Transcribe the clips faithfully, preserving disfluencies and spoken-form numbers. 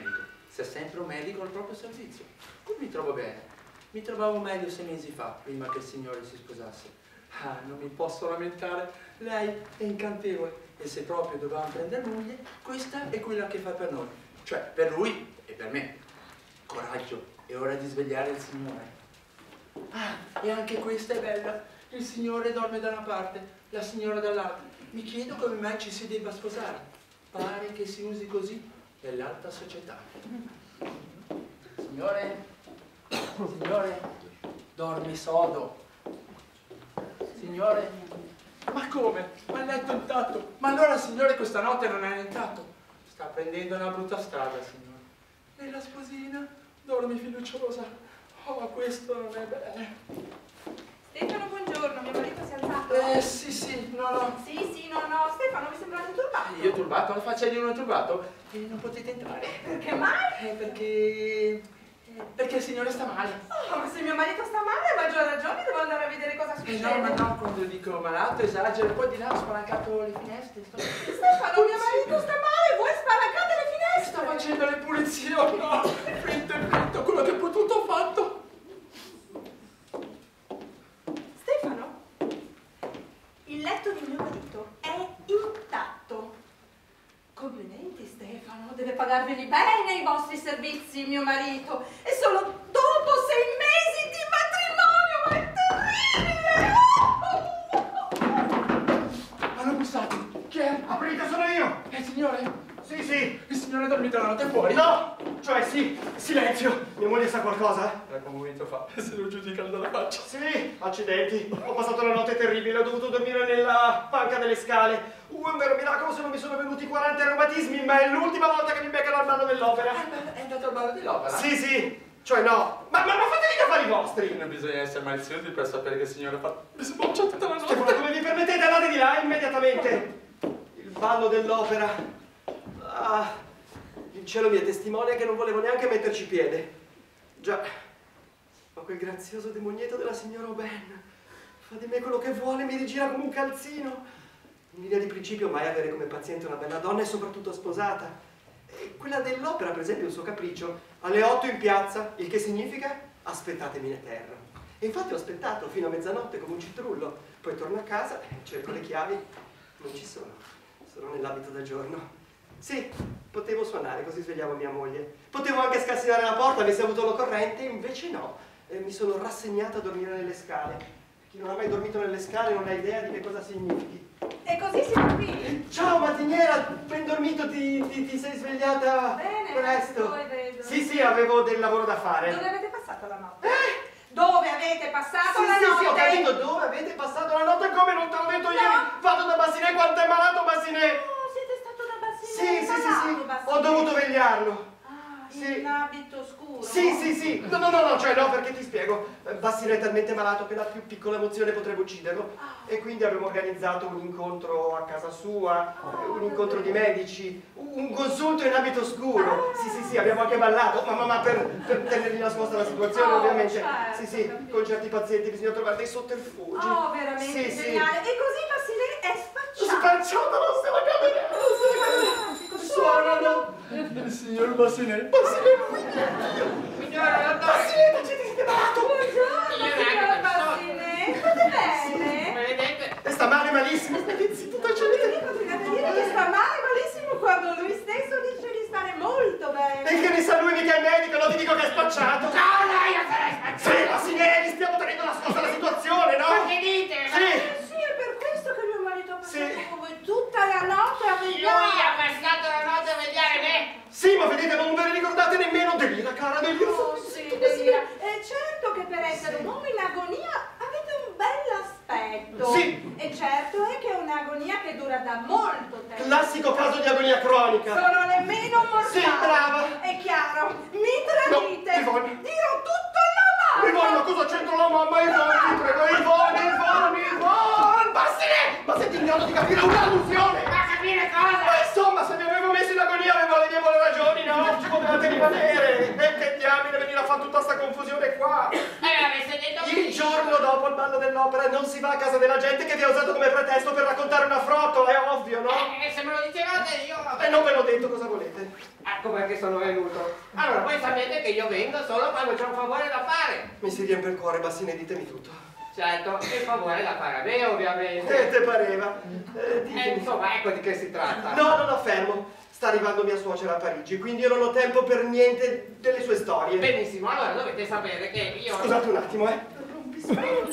medico. Sia sempre un medico al proprio servizio. Qui mi trovo bene. Mi trovavo meglio sei mesi fa, prima che il Signore si sposasse. Ah, non mi posso lamentare. Lei è incantevole. E se proprio dovevamo prendere moglie, questa è quella che fa per noi. Cioè, per lui e per me. Coraggio, è ora di svegliare il Signore. Ah, e anche questa è bella. Il Signore dorme da una parte, la signora dall'altra. Mi chiedo come mai ci si debba sposare. Pare che si usi così nell'alta società. Signore, signore, dormi sodo. Signore, ma come? Ma il letto intatto. Ma allora, signore, questa notte non è intatto. Sta prendendo una brutta strada, signore. E la sposina? Dormi fiduciosa. Oh, questo non è bene. Stefano, buongiorno, mio marito si è alzato? Eh, sì, sì, no, no. Sì, sì, no, no, Stefano, mi sembrate turbato. Io turbato? La faccia di uno turbato? E non potete entrare. Perché mai? Eh, perché... Perché il Signore sta male. Oh, ma se mio marito sta male, a maggior ragione devo andare a vedere cosa Eh succede. no, ma no, quando dico malato, esagero, poi di là ho spalancato le finestre. Sto... Stefano, mio marito sta male, voi spalancate le finestre. Sto facendo le pulizie, oh no. Finto e finto, quello che ho potuto ho fatto. Stefano, il letto di mio marito è intatto. Complimenti, Stefano, deve pagarveli bene i vostri servizi, mio marito. E solo dopo sei mesi di matrimonio, ma è terribile! Hanno bussato. Chi è? Aprite, sono io! È il Signore? Sì, sì! Il Signore ha dormito la notte fuori? No! Cioè, sì! Silenzio! Mia moglie sa qualcosa? Era come momento fa. Se lo giudicano dalla faccia. Sì! Accidenti! Ho passato una notte terribile, ho dovuto dormire nella panca delle scale. Uh, è un vero miracolo se non mi sono venuti quaranta reumatismi, ma è l'ultima volta che mi beccano al ballo dell'opera. È andato al ballo dell'opera? Sì, sì! Cioè no! Ma, ma, ma fatevi gli affari vostri! Non bisogna essere maliziosi per sapere che il Signore fa... Mi sboccia tutta la notte. Stefano, come vi permettete, andate di là immediatamente! Il ballo dell'opera. Ah, il cielo mi è testimone che non volevo neanche metterci piede. Già, ma quel grazioso demonietto della signora Oben fa di me quello che vuole, mi rigira come un calzino. In linea di principio mai avere come paziente una bella donna e soprattutto sposata. E quella dell'opera, per esempio, è un suo capriccio. Alle otto in piazza, il che significa aspettatemi in terra. E infatti ho aspettato fino a mezzanotte come un citrullo. Poi torno a casa, cerco le chiavi, non ci sono. Sono nell'abito da giorno. Sì, potevo suonare, così svegliavo mia moglie. Potevo anche scassinare la porta, avessi avuto l'occorrente, invece no. Eh, mi sono rassegnato a dormire nelle scale. Chi non ha mai dormito nelle scale non ha idea di che cosa significhi. E così siamo qui. Ciao mattiniera, ben dormito, ti, ti, ti sei svegliata Bene, presto. voi vedo. Sì, sì, avevo del lavoro da fare. Dove avete passato la notte? Eh? Dove avete passato Sì, la sì, notte? sì, ho capito, dove avete passato la notte, come non te l'ho detto No. ieri. Vado da Bassinè, quanto è malato Bassinè. Oh, siete stato da Bassinè? Sì, sì, sì, sì, Bassine. ho dovuto vegliarlo. Ah, Sì. in abito scuro? Sì, sì, sì. No, no, no, no, cioè no, perché ti spiego. Bassinè è talmente malato che la più piccola emozione potrebbe ucciderlo. Ah. E quindi abbiamo organizzato un incontro a casa sua, Ah, un incontro di medici, un consulto in abito scuro. Ah. Sì, sì, sì, abbiamo anche ballato, ma, ma, ma per, per tenergli nascosta la situazione, Oh, ovviamente. certo, Sì, sì, capito. con certi pazienti bisogna trovare dei sotterfugi. Oh, veramente Sì, geniale. E così Bassinè è sì. spacciato. Spacciato, non se la camerà, non se la camerà. Suonano. Il signor Bassinè. Bassinè, Signora, Bassinè, ti siete malato. Buongiorno, Io signor neanche Bassinè. State bene? Ma vedete? E sta male malissimo, state zitto, Mi tacete. continuate a dire che sta male malissimo quando lui stesso dice di stare molto bene. E che ne sa lui mica è medico, non ti dico che è spacciato. No, no, io sarei spacciato! Sì, Bassinè, stiamo tenendo nascosta la situazione, no? Ma che dite? Sì. Eh sì, è per questo che mio marito ha passato Sì. con voi tutta la notte a Lui vegliare. ha passato la notte a vegliare me! Sì, ma vedete, non ve ne ricordate nemmeno delira, cara, delira. Oh sì, delira. È certo che per essere un uomo in agonia avete un bell'aspetto. Sì. E certo è che è un'agonia che dura da molto tempo. Classico caso di agonia cronica. Sono nemmeno mortale. Sì, brava. È chiaro. Mi tradite. No, Ivone. Dirò tutto alla mamma. Ivone, ma cosa c'entra la mamma? Ivone, ti prego, Ivone, Ivone, Ivone. Bassinè, ma sei in grado di capire un'allusione? Ma capire cosa? Ma insomma, se mi avevo messo in agonia avevo le mie buone ragioni, no? Ci potevate rimanere. E che diamine venire a fare tutta sta confusione qua. Eh, l'avesse detto Il prima. giorno dopo il ballo dell'opera non si va a casa della gente che vi ha usato come pretesto per raccontare una frottola, è ovvio, no? Eh, se me lo dicevate io... E non ve l'ho detto, cosa volete? Ah, ecco perché sono venuto. Allora, voi sapete che io vengo solo quando c'è un favore da fare. Mi si riempie il cuore, Bassine, ditemi tutto. Certo, il favore da fare a me, ovviamente. Che te pareva? Eh, E ditemi. insomma, ecco di che si tratta. No, no, no, fermo. Sta arrivando mia suocera a Parigi, quindi io non ho tempo per niente delle sue storie. Benissimo, allora dovete sapere che io... Scusate un attimo, eh. Rompiscatole.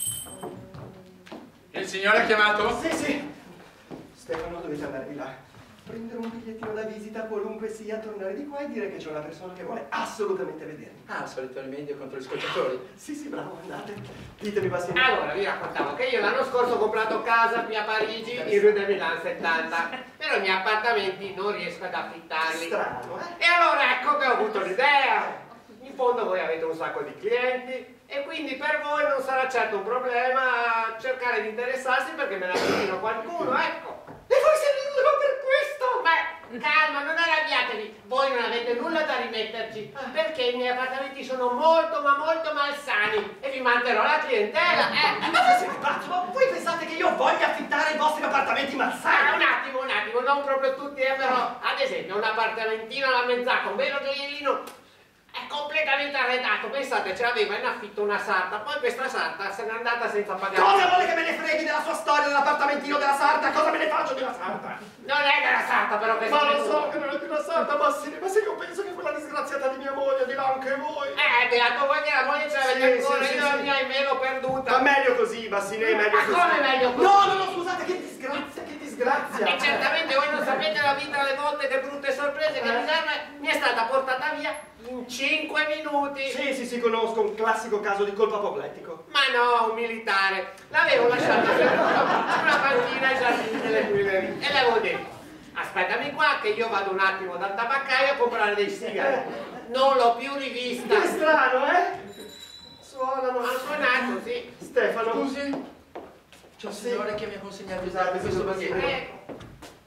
Il signore ha chiamato? Sì, sì. Stefano, dovete andare di là. Prendere un bigliettino da visita, qualunque sia, tornare di qua e dire che c'è una persona che vuole assolutamente vedermi. Ah, il solito rimedio contro gli ascoltatori. Sì, sì, bravo, andate. Ditemi, Bassine. Allora, vi raccontavo che io l'anno scorso ho comprato casa qui a Parigi, in Rue de Milan settanta, però i miei appartamenti non riesco ad affittarli. Strano, eh? E allora ecco che ho avuto l'idea. In fondo voi avete un sacco di clienti e quindi per voi non sarà certo un problema cercare di interessarsi perché me ne avvicino qualcuno, ecco. E voi siete l'uno per questo? Beh, calma, non arrabbiatevi, voi non avete nulla da rimetterci, perché i miei appartamenti sono molto ma molto malsani e vi manterrò la clientela, eh. Ma voi siete pazzi? Ma voi pensate che io voglia affittare i vostri appartamenti Ah, malsani? un attimo, un attimo, non proprio tutti, eh, però, ad esempio, un appartamentino alla Mezzacca, un vero gioiellino, è completamente arredato. Pensate, ce l'aveva in affitto una sarta, poi questa sarta se n'è andata senza pagare. Cosa vuole che me ne freghi della sua storia, dell'appartamentino della sarta? Cosa me ne faccio della sarta? Non è della sarta, però, che Ma siete lo so tu. che non è più una sarta, ma sì, ma se io penso che quella disgraziata di mia moglie dirà anche voi. Eh, beato voi che la moglie ce l'avete Sì, ancora, sì, io sì, la sì. mia email l'ho perduta. Ma meglio così, Bassine, meglio Ma così. come meglio così? No, no, no, scusate, che disgrazia, che disgrazia. E certamente voi non sapete la vita alle volte, che brutte sorprese, che Eh. miseria mi è stata portata via in cinque minuti. Sì, sì, sì, conosco un classico caso di colpo apoplettico. Ma no, un militare. L'avevo lasciata su una panchina ai giardini delle Tuileries e le avevo detto: aspettami qua che io vado un attimo dal tabaccaio a comprare dei sigari. Non l'ho più rivista. Che strano, eh? Suonano. Ha suonato, sì. Stefano. Scusi? C'è un Sì. signore che mi ha consegnato Scusate, questo questo pacchetto. Ecco.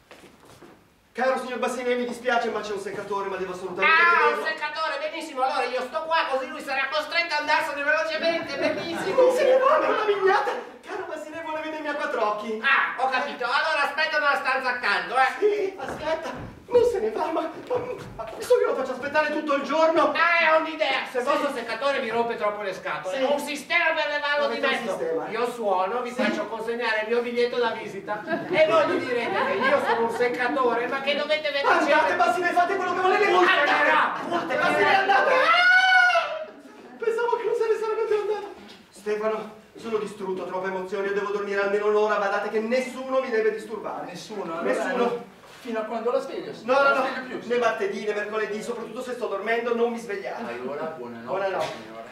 Caro signor Bassine, mi dispiace, ma c'è un seccatore, ma devo assolutamente Ah, un vederlo. seccatore, benissimo. Allora io sto qua così lui sarà costretto ad andarsene velocemente, benissimo. Non se ne va, ma è una vignata! Caro Bassine, vuole vedermi a quattro occhi. Ah, ho capito. Allora aspetta nella stanza accanto, eh. Sì, aspetta, non se ne va, ma, ma, ma visto che lo faccio aspettare tutto il giorno. Ah, ho un'idea. Se il Sì. vostro seccatore vi rompe troppo le scatole, Sì. ho un sistema per levarlo di Avete un mezzo. sistema? Io suono, vi faccio consegnare il mio biglietto da visita e voi gli direte che io sono un seccatore, ma che dovete vedere. Andate, Bassine, fate quello che volete. Andate, no. Andate, Bassine, andate. Ah! Pensavo che non se ne sarebbe più andato. Stefano, sono distrutto, troppe emozioni, io devo dormire almeno un'ora, badate che nessuno mi deve disturbare. Nessuno, allora, Nessuno. Fino a quando la sveglio? No, no, non no, la sveglio più. né martedì, né mercoledì, soprattutto se sto dormendo, non mi svegliate. Allora, buonanotte, Buonanotte. signore.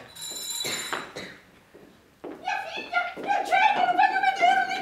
Mia figlia, mio genero, voglio vederli!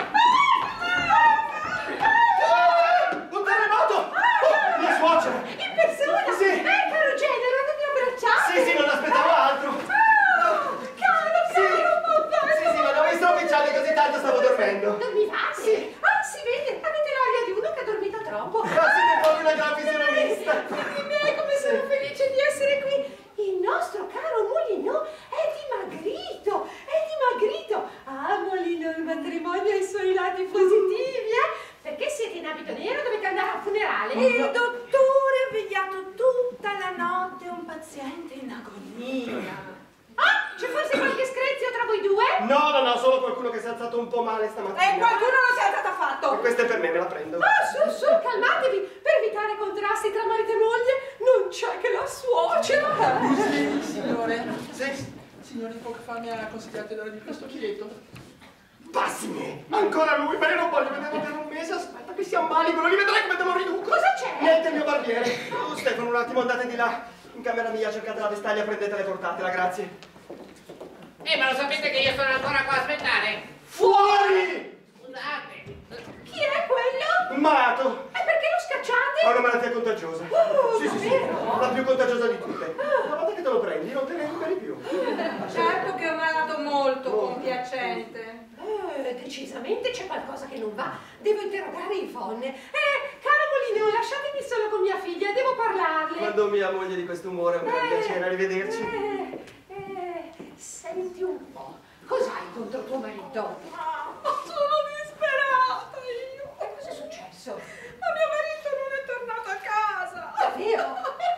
Un terremoto! Oh, mia suocera! In persona? Sì. Eh, caro genero, non mi abbracciate? Sì, sì, non aspettavo altro. Ah, caro, Sì. caro, ma Sì, sì, ma non mi stropicciate così tanto, stavo dormendo. non mi va? Sì. Ah, si vede, avete l'aria di uno che ha dormito troppo. Ma siete proprio una gran fisionomista. Figli miei, come sono felice di essere qui. Il nostro caro Molino è dimagrito, è dimagrito. Ah, Molino, il matrimonio ha i suoi lati positivi, eh? Perché siete in abito nero, dovete andare al funerale. Il dottore ha vegliato tutta la notte un paziente in agonia. Ah, c'è forse qualche screzio tra voi due? No, no, no, solo qualcuno che si è alzato un po' male stamattina. E qualcuno non si è alzato affatto. E questa è per me, me la prendo. Ah, su, su, calmatevi. Per evitare contrasti tra marito e moglie, non c'è che la suocera. Scusi, signore. Sì. Signore, poco fa mi ha consigliato di dare di questo biglietto. Passimi! Ancora lui, ma io non voglio vederlo per un mese, aspetta che si ammali, quello lì vedrai come te lo riduco. Cosa c'è? Niente, il mio barbiere. Oh, Stefano, un attimo, andate di là. In camera mia, cercate la vestaglia, prendetela e portatela, grazie. Eh, ma lo sapete che io sono ancora qua a aspettare? Fuori! Scusate. Chi è quello? Un malato! E perché lo scacciate? Ha una malattia contagiosa. Oh, sì, sì, sì, davvero? la più contagiosa di tutte. Una volta che te lo prendi, non te ne recuperi più. Certo che è un malato molto compiacente. Eh, decisamente c'è qualcosa che non va. Devo interrogare Yvonne. Eh, caro Molino, lasciatemi solo con mia figlia, devo parlarle. Quando mia moglie di quest'umore, è un gran Eh, piacere, arrivederci. Eh, eh, senti un po', cos'hai contro tuo marito? Ma sono disperata io. E cosa è successo? Ma mio marito non è tornato a casa. Davvero? E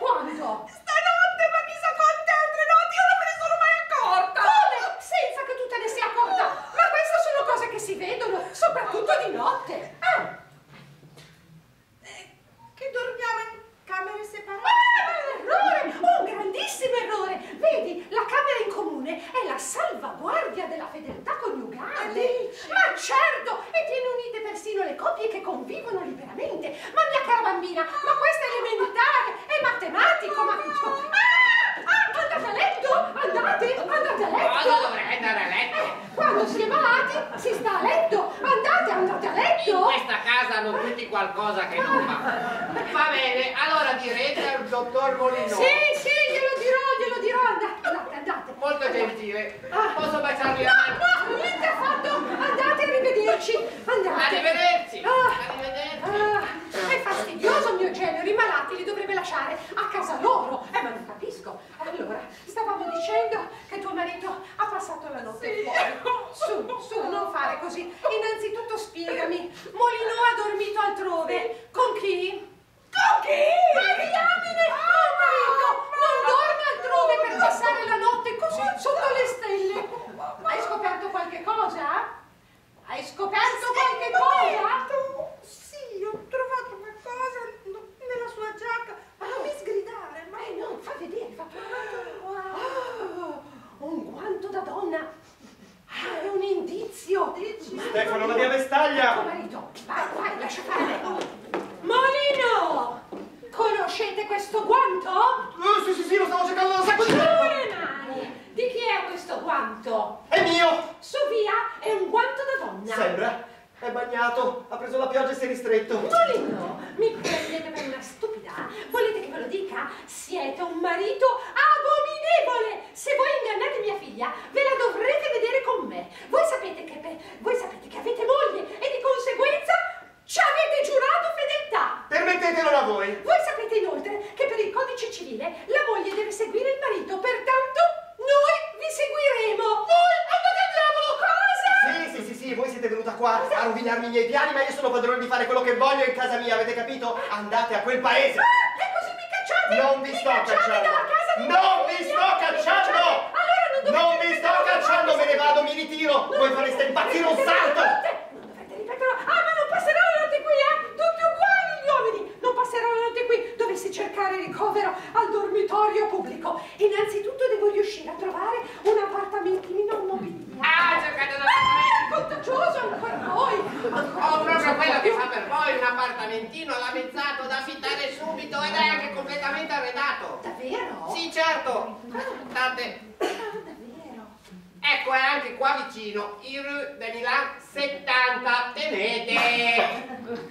Certo! In questa casa hanno tutti qualcosa che non va. Va bene, allora direte al dottor Molino. Sì, sì, glielo dirò, glielo dirò. Andate, andate, andate. Molto gentile. Posso baciarvi la No, mano? no, niente affatto. Andate, arrivederci. Andate. Arrivederci. Ah, Arrivederci. ah, è fastidioso il mio genere, i malati li dovrebbe lasciare a casa loro. Eh, ma non capisco. Allora, stavamo dicendo che tuo marito ha passato la notte fuori. Su, su, non fare così. Innanzitutto spiegami, Molino ha dormito altrove. Con chi? Con chi? Ma diamine! Mio marito non dorme altrove per passare la notte così sotto le stelle. Hai scoperto qualche cosa? Hai scoperto qualche cosa? Sì, ho trovato qualcosa nella sua giacca. Ma non mi sgridare, ma Eh no, fa vedere, fa oh, un guanto da donna. Ah, è un indizio. Stefano, la mia vestaglia! Tuo marito, vai, vai, lascia fare me. Molino! Conoscete questo guanto? Oh, sì, sì, sì, lo stavo cercando da un sacco di Giù tempo! le mani! Di chi è questo guanto? È mio! Su via, è un guanto da donna. Sembra. È bagnato, ha preso la pioggia e si è ristretto. Molino, mi prendete per una stupida? Volete che ve lo dica? Siete un marito abominevole! Se voi ingannate mia figlia, ve la dovrete vedere con me. Voi sapete che, per, voi sapete che avete moglie e di conseguenza ci avete giurato fedeltà. Permettetelo a voi. Voi sapete inoltre che per il codice civile la moglie deve seguire il marito, pertanto noi vi seguiremo. Voi andate al diavolo, cosa? Sì, sì, sì, sì, voi siete venuta qua a rovinarmi i miei piani, ma io sono padrone di fare quello che voglio in casa mia, avete capito? Andate a quel paese. Ah, e così mi cacciate? Non vi mi sto cacciate cacciando. dalla casa di Non mia vi figlia? sto Mi cacciando. cacciate? Allora non dovete Non vi sto ripetere cacciando, le me ne cose. vado, mi ritiro. Non Voi dovete- fareste impazzire un dovete salto. ripetere- Non dovete ripetere. Ah, ma non passerò la notte qui, eh? Tutti uguali gli uomini. Non passerò la notte qui. Dovessi cercare ricovero al dormitorio pubblico. Innanzitutto devo riuscire a trovare un appartamentino mobiliato. Ah, cercate un appartamento. Eh, contagioso ancora voi. Ancora Ho proprio voi. quello che fa per voi, un appartamentino lamezzato da affittare subito ed è anche completamente arredato. Davvero? Sì, certo. Aspettate. Ah, davvero? Ecco, è anche qua vicino, il Rue de Milan settanta, tenete!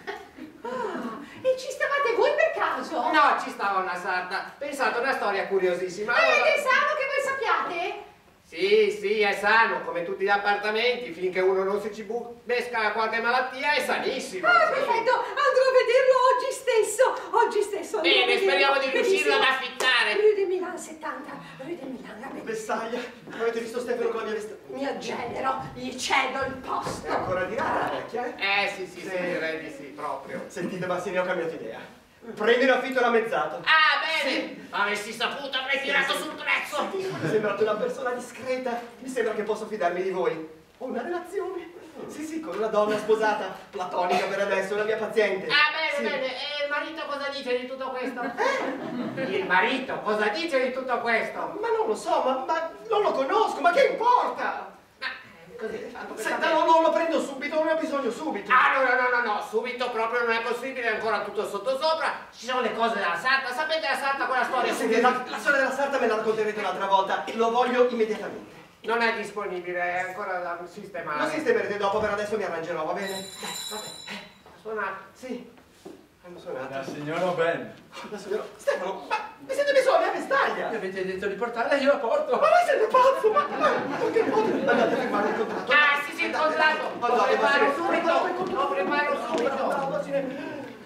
Ah, e ci stavate voi per caso? No, ci stava una sarta. Pensate, una storia curiosissima. Ed Allora- è sano che voi sappiate? Sì, sì, è sano, come tutti gli appartamenti, finché uno non si ci pesca qualche malattia è sanissimo. Ah, sì. perfetto, andrò a vederlo oggi stesso, oggi stesso. andrò Bene, a vederlo. speriamo di riuscirlo ad Benissimo. affittare. Rue de Milan settanta, Rue de Milan, va bene. Vestaglia, avete visto Stefano con la mia vestaglia? Mio genero, gli cedo il È posto. ancora di là, la vecchia, eh? Eh, sì, sì, sì, direi di sì, proprio. Sentite, Massini, ho cambiato idea. Prendo in affitto rammezzato. Ah, bene! Avessi saputo, avrei tirato sul prezzo. Mi sembrate una persona discreta. Mi sembra che posso fidarmi di voi. Ho una relazione. Sì, sì, con una donna sposata, platonica per adesso, una mia paziente. Ah, bene, Sì. bene. E il marito cosa dice di tutto questo? Il marito cosa dice di tutto questo? Ma non lo so, ma, ma non lo conosco, ma che importa? Ma così, tanto per Senta, sapere. non, non lo prendo subito, non ne ho bisogno subito. Ah, no, no, no, no, no, subito proprio non è possibile, è ancora tutto sottosopra. Ci sono le cose della sarta, sapete la sarta quella storia? Senti, la, la storia della sarta me la racconterete un'altra volta. Lo voglio immediatamente. Non è disponibile, è ancora da Lo sistemare. sistemerete dopo, per adesso mi arrangerò, va bene? Dai, vabbè, eh, suonato. Sì, hanno suonato. La signora Ben. La signora... Stefano, ma mi siete messo la mia vestaglia? Mi avete detto di portarla, io la porto. Ma voi siete pazzo, ma, ma, ma che fate? Andate a firmare il contratto. Ah, sì, sì, il contratto. Lo Andate, preparo Massimo. subito, lo preparo subito. Bravo, Massimo.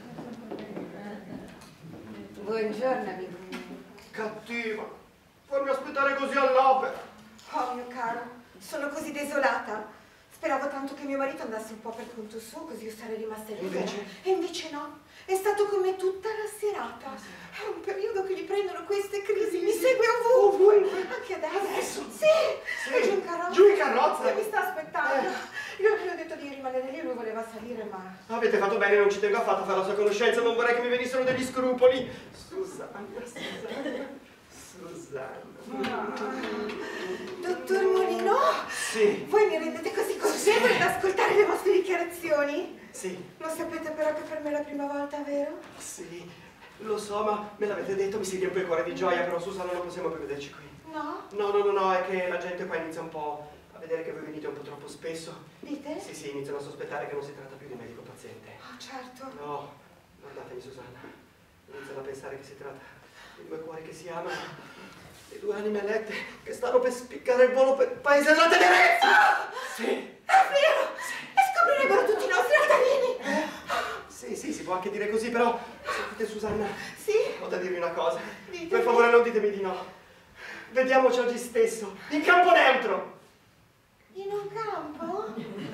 Buongiorno, amico. Cattiva. Farmi aspettare così all'opera. Oh, mio caro, sono così desolata. Speravo tanto che mio marito andasse un po' per conto suo, così io sarei rimasta libera. Invece? E invece no. È stato con me tutta la serata. È un periodo che gli prendono queste crisi. Mi segue ovunque. Anche adesso. Adesso? Sì. Sì. È giù in carrozza. Giù in carrozza? E mi sta aspettando. Io gli ho detto di rimanere lì, lui voleva salire, ma... Avete fatto bene, non ci tengo affatto a fare la sua conoscenza, non vorrei che mi venissero degli scrupoli. Susanna, Susanna, Susanna. Dottor Molino? Sì, Voi mi rendete così consapevole ad ascoltare le vostre dichiarazioni? sì, Non sapete però che per me è la prima volta, vero? sì. Lo so, ma me l'avete detto, mi si riempie il cuore di gioia, però Susanna non possiamo più vederci qui. No? No, no, no, no, è che la gente qua inizia un po' A vedere che voi venite un po' troppo spesso. Dite? Sì, sì, iniziano a sospettare che non si tratta più di medico-paziente. Oh, certo. No, guardatemi Susanna. Iniziano a pensare che si tratta di due cuori che si amano. Di due anime elette che stanno per spiccare il volo per il paese della tenerezza! Ah, Sì! è vero! E scoprirebbero tutti i nostri altarini! Sì, sì, si può anche dire così, però... Sentite Susanna, Sì? ho da dirvi una cosa. Ditemi. Per favore non ditemi di no. Vediamoci oggi stesso, in campo neutro! In un campo?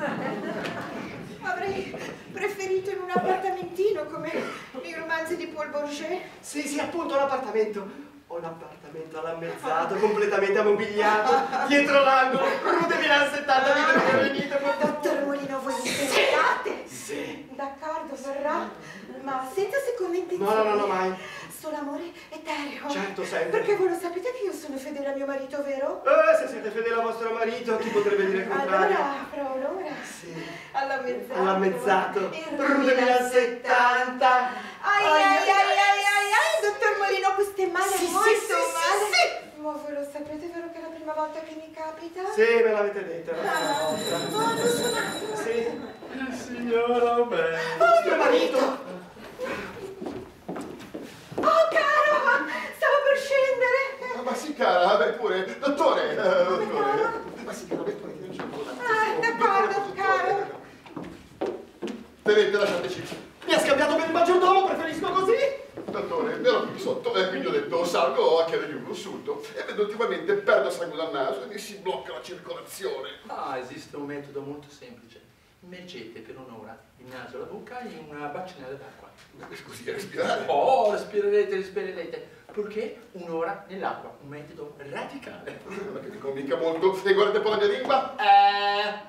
Avrei preferito in un appartamentino come nei romanzi di Paul Bourget. Sì, sì, appunto, un appartamento. Ho un appartamento all'ammezzato, completamente ammobiliato, dietro l'angolo, Rue de Milan settanta, dite che venite, Dottor Molino, voi mi sperate? Sì. D'accordo, verrà, ma senza seconda intenzione. No, no, no, no, mai. Solo amore etereo. Certo, sempre. Perché voi lo sapete che io sono fedele a mio marito, vero? Eh, se siete fedele al vostro marito, chi potrebbe dire il contrario? Allora, fra un'ora. Sì. All'ammezzato. All'ammezzato. In Rue de Milan settanta. Ai, ai, ai, ai, ai, ai, dottor Molino, questo è male, Sì, sì, molto sì, male. sì, sì. Ma voi lo sapete, vero che è la prima volta che mi capita? Sì, me l'avete detto, è la prima Ah, volta. oh, lo sono. Sì. Il signor me. Vostro marito! Oh, caro, stavo per scendere. Ah, ma sì, cara, vabbè, pure. Dottore, eh, dottore. caro? Ma sì, caro, dottore, ti faccio un Ah, d'accordo, caro. Tenete, lasciateci. Mi ha scambiato per il maggiordomo, preferisco così. Dottore, mi ero qui sotto e quindi ho detto salgo a chiedergli un consulto e vedo ultimamente perdo sangue dal naso e mi si blocca la circolazione. Ah, esiste un metodo molto semplice. Immergete per un'ora il naso e la bocca in una bacinella d'acqua. Scusi, a respirare. Oh, respirerete, respirerete, purché un'ora nell'acqua, un metodo radicale. Non è che mi convinca molto. E guardate un po' la mia lingua. Eh,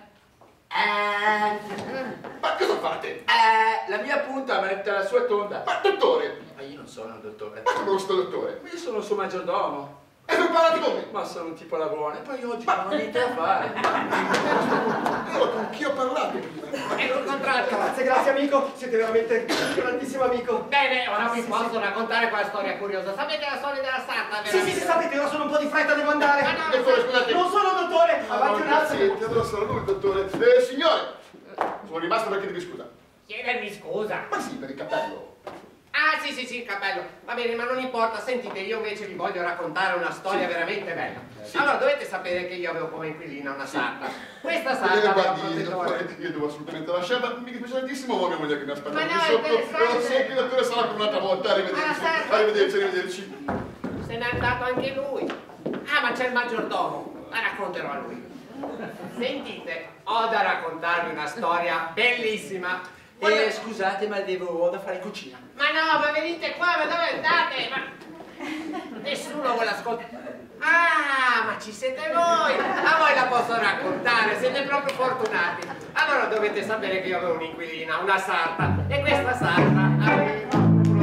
eh, Ma cosa fate? eh, la mia punta mette la sua tonda. Ma dottore, Ma io non sono il dottore. ma come lo sto dottore? Io sono il suo maggiordomo. E non parlate con me? Ma sono un tipo alla buona. E poi oggi non ho niente da fare. Io con chi ho parlato prima? Ecco il contratto. Grazie, grazie amico, siete veramente un grandissimo amico. Bene, ora vi Sì, posso sì. raccontare quella storia curiosa. Sapete la storia della sarta? Sì, sì, sì, sapete, ora sono un po' di fretta, devo andare. Ma no, Dottore, scusate. Non sono dottore, Ah, avanti no, un attimo. paziente, allora sarà lui il dottore. Eh, signore, sono rimasto per chiedervi scusa. Chiedermi scusa. Ma sì, per il cappello. Ah, sì, sì, sì, il cappello. Va bene, ma non importa. Sentite, io invece vi voglio raccontare una storia veramente bella. Sì. Allora, dovete sapere che io avevo come inquilina una sarta. Questa Eh, sarta aveva un guardi, protettore. dottore, io devo assolutamente lasciarla. Mi dispiace tantissimo, ma mia moglie che mi aspetta Ma qui no, è sotto. interessante. Lo senti, dottore, sarà per un'altra volta. Arrivederci. Ah, certo. Arrivederci, arrivederci. Se n'è andato anche lui. Ah, ma c'è il maggiordomo. La racconterò a lui. Sentite, ho da raccontarvi una storia bellissima. Eh, scusate, ma devo ho da fare in cucina. Ma no, ma venite qua, ma dove andate? Ma nessuno vuole ascoltare. Ah, ma ci siete voi! A voi la posso raccontare, siete proprio fortunati. Allora dovete sapere che io avevo un'inquilina, una sarta, e questa sarta aveva un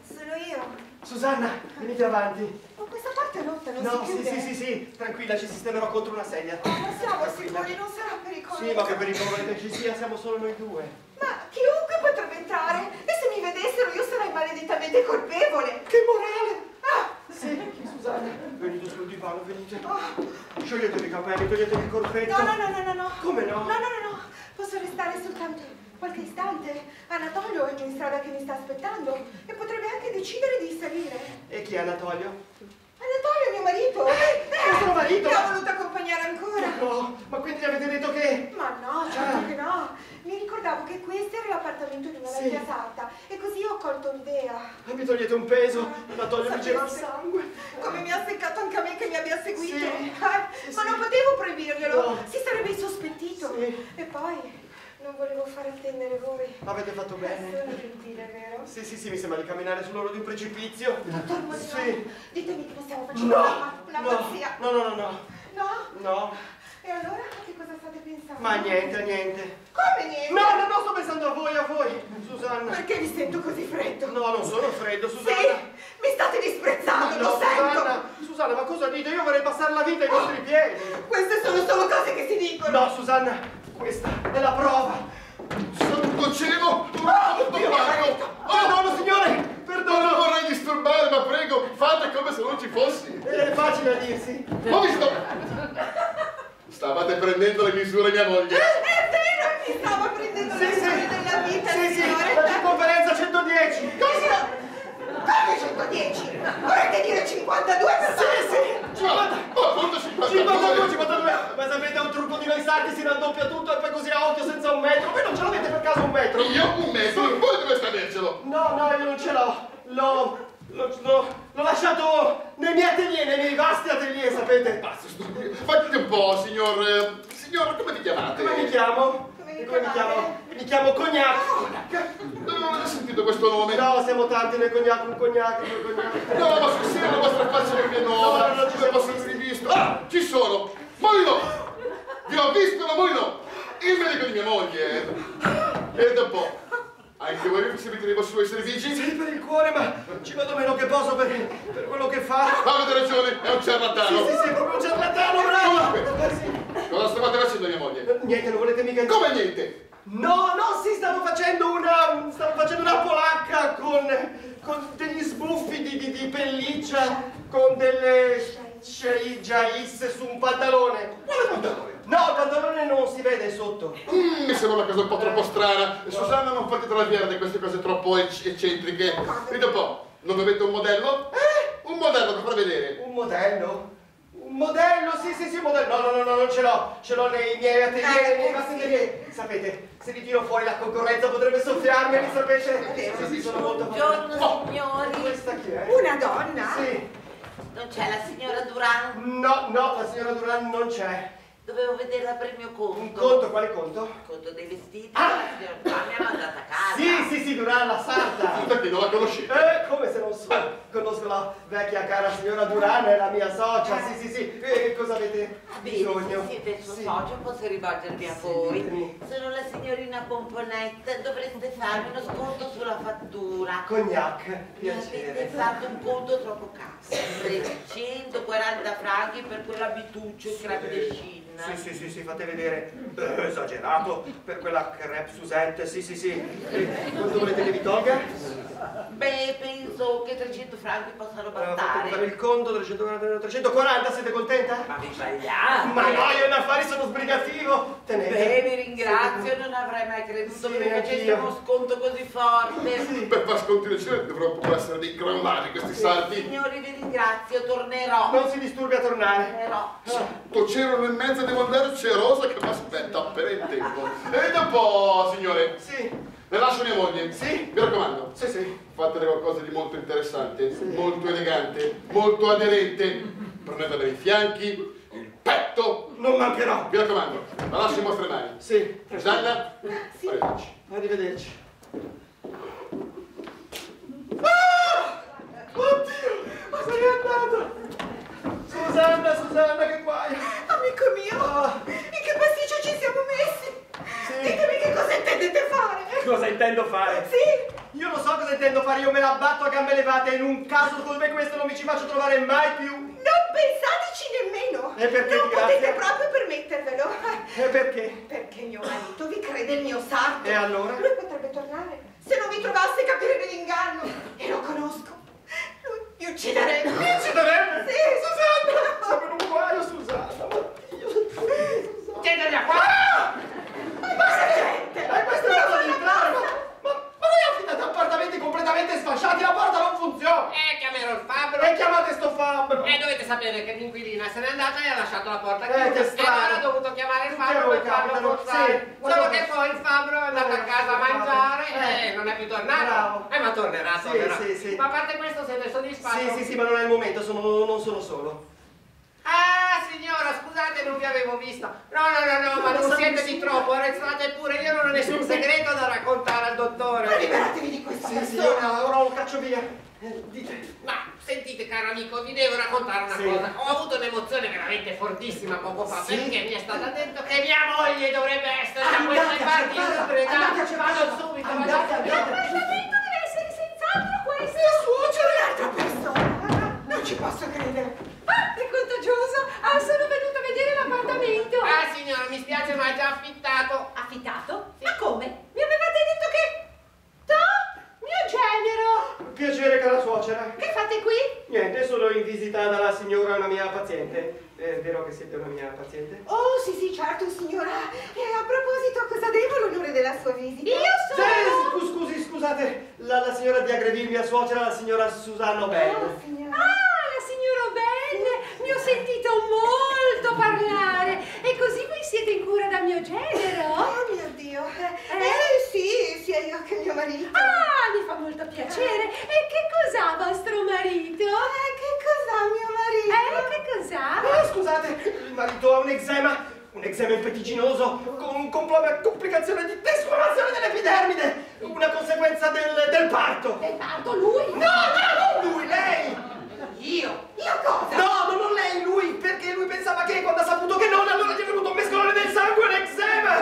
Sono io. Susanna, venite avanti. Ma questa parte rotta non No, si sì, chiude. sì, sì, sì, tranquilla, ci sistemerò contro una sedia. Oh, ma siamo Tranquilla. sicuri, non sarà pericoloso. Sì, ma che pericolo che ci sia, siamo solo noi due. Ma chiunque potrebbe entrare. E se mi vedessero io sarei maledettamente colpevole. Che morale! Ah, Sì, Susanna, venite sul divano, venite. oh. Scioglietevi i capelli, toglietevi il corpetto. No, no, no, no, no, no. Come no? No, no, no, no. Posso restare soltanto qualche istante. Anatolio è giù in strada che mi sta aspettando e potrebbe anche decidere di salire. E chi è Anatolio? Anatolio è mio marito. Eh, vostro marito? Mi ha voluto accompagnare ancora. No, ma quindi gli avete detto che... Ma no, certo che no. Mi ricordavo che questo era l'appartamento di una Sì. vecchia sarta e così ho colto l'idea. Ah, mi togliete un peso, Anatolio mi gela il Sapessi sangue. come mi ha seccato anche a me che mi abbia seguito. Sì. Eh, Sì, ma sì. non potevo proibirglielo, No. si sarebbe insospettito. Sì. E poi non volevo fare attendere voi. Avete fatto bene. Sono gentile, vero? Sì, sì, sì, mi sembra di camminare sull'orlo di un precipizio. Dottor Molinari, Sì. ditemi che non stiamo facendo No, una, una no, pazzia. no, no, no, no, No? no. E allora a che cosa state pensando? Ma niente, niente. Come niente? No, no, no, sto pensando a voi, a voi, Susanna. Perché mi sento così freddo? No, non sono freddo, Sì, Susanna. mi state disprezzando, No, lo sento. Susanna, Susanna, ma cosa dite? Io vorrei passare la vita ai vostri piedi. Queste sono solo cose che si dicono. No, Susanna, questa è la prova. Santo cielo! Oh, Tutto Dio, quanto! Perdono, signore, Non perdono. vorrei disturbare, ma prego, fate come se non ci fossi! È facile a dirsi. Ho visto! Stavate prendendo le misure mia moglie! È vero, mi stavo prendendo Sì, le sì. storie della vita, Sì, sì, signore. la circonferenza centodieci. Cosa? Come centodieci? Vorrete dire cinquantadue per Sì, sì. Ma, ma appunto cinquantadue, cinquantadue! cinquantadue. Ma sapete, è un trucco di noi sardi, si raddoppia tutto e poi così a occhio senza un metro. Voi non ce l'avete per caso un metro? Io un metro, voi dovreste avercelo! No, no, io non ce l'ho. L'ho... L'ho, l'ho, l'ho lasciato nei miei atelier, nei miei vasti atelier, sapete? Pazzo stupido! Fate un po', signor... eh, Signor, come vi chiamate? Come mi chiamo? Come vi Come mi chiamate? chiamo? Mi chiamo Cognac. Non ho sentito questo nome! No, siamo tanti nel Cognac, un Cognac, un Cognac. No, ma sul serio la vostra faccia non mi è nuova! No, no, non ci Come siamo posso aver visto? Ah, ci sono! Molino! Vi ho visto, Molino! Il medico di mia moglie! E da un po'. Anche voi vi servite dei suoi servigi? Sì, per il cuore, ma ci vado meno che posso per, per quello che fa. Ah, avete ragione, è un ciarlatano! Sì, sì, sì, è proprio un ciarlatano, bravo! Comunque. Eh, sì. Cosa stavate facendo, mia moglie? Niente, non volete mica... Come niente? No, no, sì, stavo facendo una... stavo facendo una polacca con... con degli sbuffi di, di, di pelliccia, con delle... giaisse su un pantalone. Quale pantalone? No, il pantalone non si vede sotto. Mm, mi sembra una cosa un po' troppo strana. Susanna, non fate traviare di queste cose troppo ec- eccentriche. Dite un po', non avete un modello? Eh? Un modello da far vedere. Un modello? Un modello, sì, sì, sì, un modello. No, no, no, no, non ce l'ho. Ce l'ho nei miei atelier, nei miei vasti atelier. Sapete, se vi tiro fuori la concorrenza potrebbe soffiarmeli, sapete? Sì, sì, sono molto... Buongiorno signori. Questa chi è? Una donna? Sì. Non c'è la signora Duran? No, no, la signora Duran non c'è. Dovevo vederla per il mio conto. Un conto, quale conto? Il conto dei vestiti. Ah! La signora Duran mi ha mandata a casa. Sì, sì, sì, Duran, la sarta. Perché non la conoscete? Eh, come se non so? Conosco la vecchia cara signora Duran, è la mia socia, sì, sì, sì. E che cosa avete Bene, bisogno? se siete il suo Sì. socio posso rivolgermi a Sì, voi. ditemi. Sono la signorina Pomponetta, dovreste farmi uno sconto sulla fattura. Cognac, Mi avete piacere. fatto un conto troppo cazzo. trecentoquaranta franchi per quell'abituccio in creme de Chine. Sì, sì, sì, sì, fate vedere. Eh, esagerato. Per quella crepe Susette, sì, sì, sì. E quanto volete che vi tolga? Beh, penso che trecento franchi possano Allora, fate fare bastare. il conto, trecentoquaranta, trecentoquaranta, siete contenta? Ma vi sbagliate. Ma no, io in affari sono sbrigativo. Tenete. Beh, vi ringrazio, non avrei mai creduto Sì, che mi faceste anch'io. uno sconto così forte. Per far scontinuazione dovrò essere dei gran ladri questi sardi. Signori, vi ringrazio, tornerò. Non si disturbi a tornare. Tornerò. Sotto c'erano e mezza devo andare, c'è Rosa che mi aspetta appena in tempo. E vedi un po', signore. Sì, Le lascio mia moglie. Sì. Mi raccomando. sì, sì. Fatele qualcosa di molto interessante, molto elegante, molto aderente. Prendete a bere i fianchi, il petto. Non mancherò. Mi raccomando, la lascio in vostre mani. Sì. Susanna, Sì. arrivederci. Arrivederci. Ah! Oddio! Ma sei andato! Susanna, Susanna, che guai! Amico mio, Ah. in che pasticcio ci siamo messi? Sì. Ditemi che cosa intendete fare? Cosa intendo fare? Sì, io lo so cosa intendo fare, io me la batto a gambe levate, in un caso come questo non mi ci faccio trovare mai più. Non pensateci nemmeno. E perché, non grazie? potete proprio permettervelo. E perché? Perché mio marito vi crede il mio sarto. E allora? Lui potrebbe tornare se non vi trovasse capire dell'inganno. E lo conosco. Lui mi ucciderebbe. Mi ucciderebbe? Sì. Susanna! Siamo in un guaio, Susanna. Oddio. Chiedete qua! Ma gente! Ma questo è il modo di entrare! Ma, ma, ma voi affittate appartamenti completamente sfasciati, la porta non funziona! Eh, chiamerò il fabbro. E chiamate sto fabbro! E dovete sapere che l'inquilina se n'è andata e ha lasciato la porta Eh, chiusa. che strano. E allora ho dovuto chiamare il fabbro Che voi per farlo capitano? forzare. Sì, Solo guarda che che- poi il fabbro è andato a casa a mangiare Eh. e non è più tornato. Bravo. Eh, ma tornerà, Sì, tornerà. sì, sì. Ma a parte questo siete soddisfatti? Sì, sì, sì, ma non è il momento, sono, non sono solo. Ah, signora, scusate, non vi avevo vista. No, no, no, no, ma non siete di troppo, arrestate pure, io non ho nessun segreto da raccontare al Ma dottore. liberatevi di questa Sì, persona. signora, ora lo caccio via. Eh, dite. Ma sentite, caro amico, vi devo raccontare una Sì. cosa. Ho avuto un'emozione veramente fortissima poco fa, Sì? perché mi è stata detto che mia moglie dovrebbe essere da Andate queste a parti. cercare, Io andate a cercare. vado subito, vado Andate, subito. andate. L'appartamento deve essere senz'altro questo. Mia suocera è un'altra persona. Non ci posso credere. Ah, è contagioso. Ah, sono venuta a vedere l'appartamento. Ah, signora, mi spiace, ma è già affittato. Affittato? Ma come? Mi avevate detto che... No, mio genero. Piacere, cara suocera. Che fate qui? Niente, sono in visita dalla signora, una mia paziente. È vero che siete una mia paziente? Oh, sì, sì, certo, signora. E a proposito, cosa devo l'onore della sua visita? Io sono... Sì, scu- scusi, scusate, la, la signora di Agreville, mia suocera, la signora Susanna Oh, Bell. signora. Ah, la signora Belle. Ne ho sentito molto parlare. E così voi siete in cura da mio genero? Oh, mio Dio. Eh, eh, sì, sia io che mio marito. Ah, mi fa molto piacere. E che cos'ha vostro marito? Eh, che cos'ha mio marito? Eh, che cos'ha? Eh, scusate, il marito ha un eczema, un eczema impetiginoso, con compl- complicazione di desquamazione dell'epidermide, una conseguenza del, del parto. Del parto lui? No, no, non lui, lei! Io? Io cosa? No, no, non lei, lui, perché lui pensava che quando ha saputo che non, allora gli è venuto un mescolone del sangue e un eczema!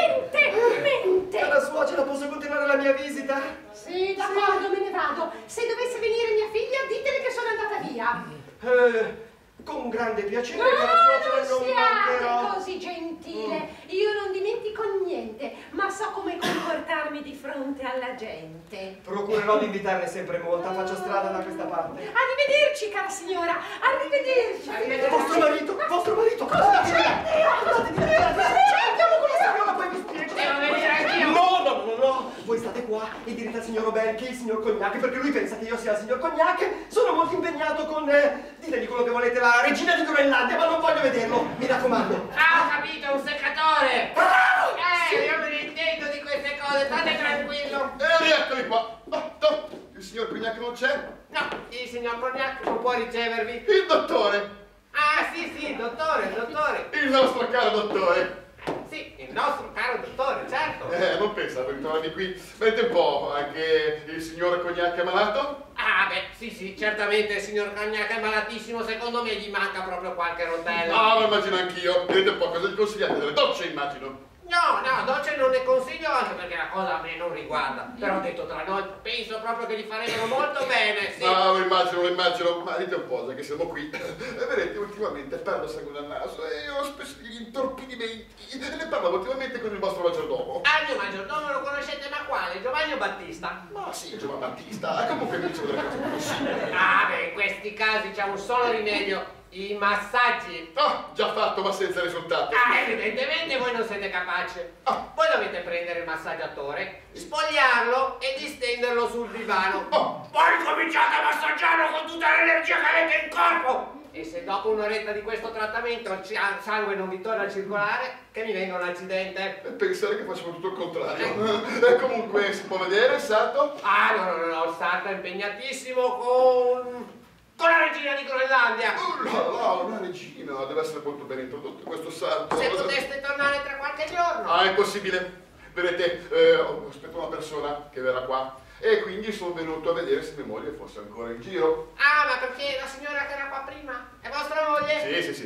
Mente, mente. Cara suocera, posso continuare la mia visita? Sì, d'accordo, me ne vado. Se dovesse venire mia figlia, ditele che sono andata via. Eh, con grande piacere, No, cara suocera, non non siate mancherò. così gentile. Io non dimentico niente, ma so come comportarmi di fronte alla gente. Procurerò di invitarne sempre molta, faccio strada da questa parte. Arrivederci, cara signora. Arrivederci. Arrivederci. Vostro marito, vostro marito, cosa dite? Andate di là, andiamo con la signora, poi vi spiego. Devo venire anch'io. No, no, no, no, voi state qua e direte al signor O'Bell che è il signor Cognac, perché lui pensa che io sia il signor Cognac. Sono molto impegnato con, eh, ditegli quello che volete, la regina di Groenlandia, ma non voglio vederlo, mi raccomando. Ah, ho capito, è un seccatore. Bravo! Eh, io me ne intendo di queste cose, state tranquillo. E rieccoli qua. Ah, no, il signor Cognac non c'è? No, il signor Cognac non può ricevervi. Il dottore, Ah, sì, sì, dottore, il dottore. il nostro caro dottore. Sì, il nostro caro dottore, certo. Eh, non pensavo di trovarmi qui. Vedete un po', anche il signor Cognac è malato? Ah, beh, sì, sì, certamente il signor Cognac è malatissimo, secondo me gli manca proprio qualche rotella. Ah, lo immagino anch'io. Vedete un po', cosa gli consigliate? Delle docce, immagino. No, no, docce non ne consiglio anche perché la cosa a me non riguarda. Però detto tra noi, penso proprio che gli farebbero molto bene, sì. Ah, lo immagino, lo immagino. Ma dite un po', già che siamo qui. E vedete, ultimamente perdo sangue dal naso e ho spesso degli intorpidimenti. E ne parlavo ultimamente con il vostro maggiordomo. Ah, il mio maggiordomo lo conoscete, ma quale? Giovanni o Battista? Ma sì, Giovanni Battista. Comunque mi dicevo delle cose più possibili. Ah, beh, in questi casi c'è un solo rimedio. I massaggi. Ah, già fatto, ma senza risultati. Ah, evidentemente voi non siete capaci. Ah. Voi dovete prendere il massaggiatore, spogliarlo e distenderlo sul divano. Oh. Poi cominciate a massaggiarlo con tutta l'energia che avete in corpo. E se dopo un'oretta di questo trattamento il ci- il sangue non vi torna a circolare, che mi venga un accidente. E pensare che facciamo tutto il contrario. E comunque si può vedere il salto? Ah, no, no, no, il sarto è impegnatissimo con... con la regina di Groenlandia. Oh là là, una regina, deve essere molto ben introdotto questo salto. Se poteste tornare tra qualche giorno. Ah, è impossibile. Vedete, eh, aspetto una persona che verrà qua e quindi sono venuto a vedere se mia moglie fosse ancora in giro. Ah, ma perché la signora che era qua prima è vostra moglie? Sì, sì, sì.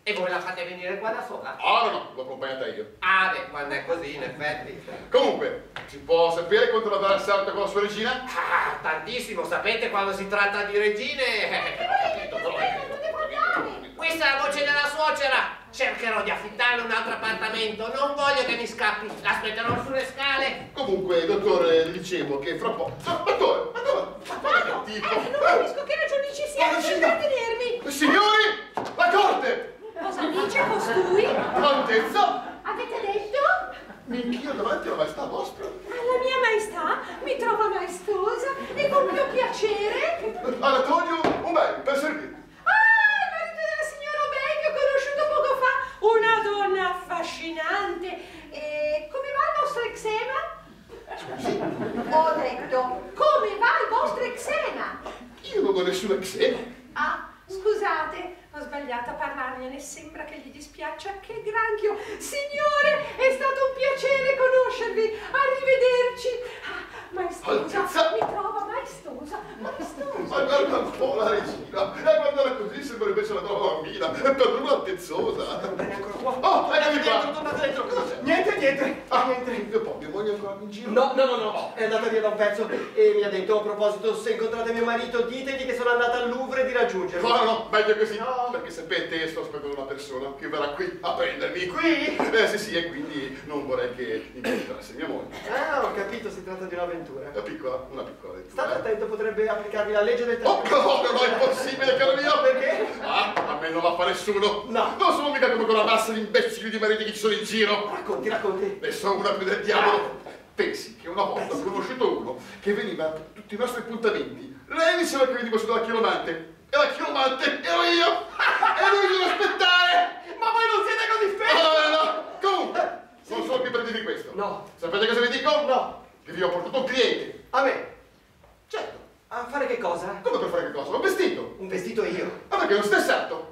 E voi la fate venire qua da sola? Ah, no, no, l'ho accompagnata io. Ah, beh, quando è così, in effetti. Comunque, si può sapere quanto la darà salto con la sua regina? Ah, tantissimo, sapete quando si tratta di regine? Questa è la voce della suocera. Cercherò di affittarle un altro appartamento. Non voglio che mi scappi. L'aspetterò sulle scale. Comunque, dottore, le dicevo che fra un po'... Ah, dottore, ma dove? Ma che tipo? Non capisco che ragioni ci siano per trattenermi. Signori, la corte! Cosa dice costui? Altezza, Avete detto? mi inchino davanti alla maestà vostra. Alla mia maestà mi trova maestosa e con mio piacere. Antonio Umberto, per servirvi. Ah, il marito della signora Obey che ho conosciuto poco fa. Una donna affascinante. E come va il vostro eczema? Ho detto, come va il vostro eczema? Io non ho nessuna eczema. Ah, scusate, ho sbagliato a parlargliene, sembra che gli dispiaccia, che granchio. Signore, è stato un piacere conoscervi, arrivederci. Ah, maestosa, Altezza. mi trova maestosa, maestosa. Ma guarda un po' la regina, e guardala così sembra invece una nuova bambina, è per lui attezzosa. Bene, ancora qua. Oh, eccomi Tornate dentro, qua. tornate dentro. Cosa c'è? Niente, niente. Ah, niente. niente. Un po', mia moglie è ancora in giro? No, no, no, no, è andata via da un pezzo e mi ha detto a proposito, se incontrate mio marito ditegli che sono andata al Louvre di raggiungerlo. No, no, no, meglio così, No. perché sapete, sto aspettando una persona che verrà qui a prendermi. Qui? Eh sì, sì, e quindi non vorrei che mi incontrasse mia moglie. Ah, ho capito, si tratta di un'avventura. Una piccola, una piccola lettura. State attento, potrebbe applicarvi la legge del Oh, tempo. no, no, no, è impossibile, caro mio! Perché? Ah, a me non la fa nessuno! No. Non sono mica come quella massa di imbecilli di mariti che ci sono in giro! Racconti, racconti. Ne so una più del diavolo! Pensi che una volta ho conosciuto uno che veniva a tutti i nostri appuntamenti. Lei diceva che veniva su dalla chiromante. E la chiromante ero io! E lui deve aspettare! Ma voi non siete così No, felici! no, no, no! Comunque, sono solo qui per dirvi questo. No. Sapete cosa vi dico? No. Che vi ho portato un cliente. A me. Certo. A fare che cosa? Come per fare che cosa? Un vestito. Un vestito io. Ma perché non stai sarto?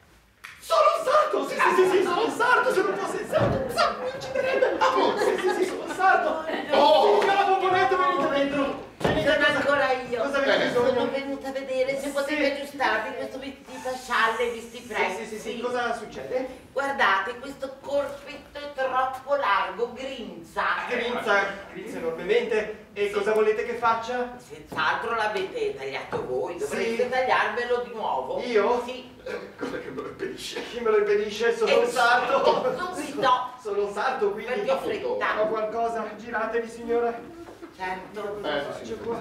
Sono un sarto! Sì, sì, sì, sì, sono un sarto! Se non fossi il sarto, sarto mi ucciderebbe! Appunto. Sì, sì, sì, sono un sarto! Oh! Signora Bomboletto, venite dentro! Venite, Sono cosa, ancora io. cosa avete Eh, Sono bisogno? venuta a vedere se Sì. potete aggiustarvi questo vestito a scialle, visti Sì, prezzi. sì, sì, sì, cosa succede? Guardate, questo corpetto è troppo largo, grinza. Grinza, grinza enormemente. E cosa volete che faccia? Senz'altro l'avete tagliato voi, dovreste Sì. tagliarvelo di nuovo. Io? Sì. Eh, Cosa che me lo impedisce? Chi me lo impedisce? Sono Eh, un sarto! subito. Sono un sarto, quindi... Perché ho fretta. Ho qualcosa? Giratevi, signora. Certo. Eh, sì, sì. C'è qua.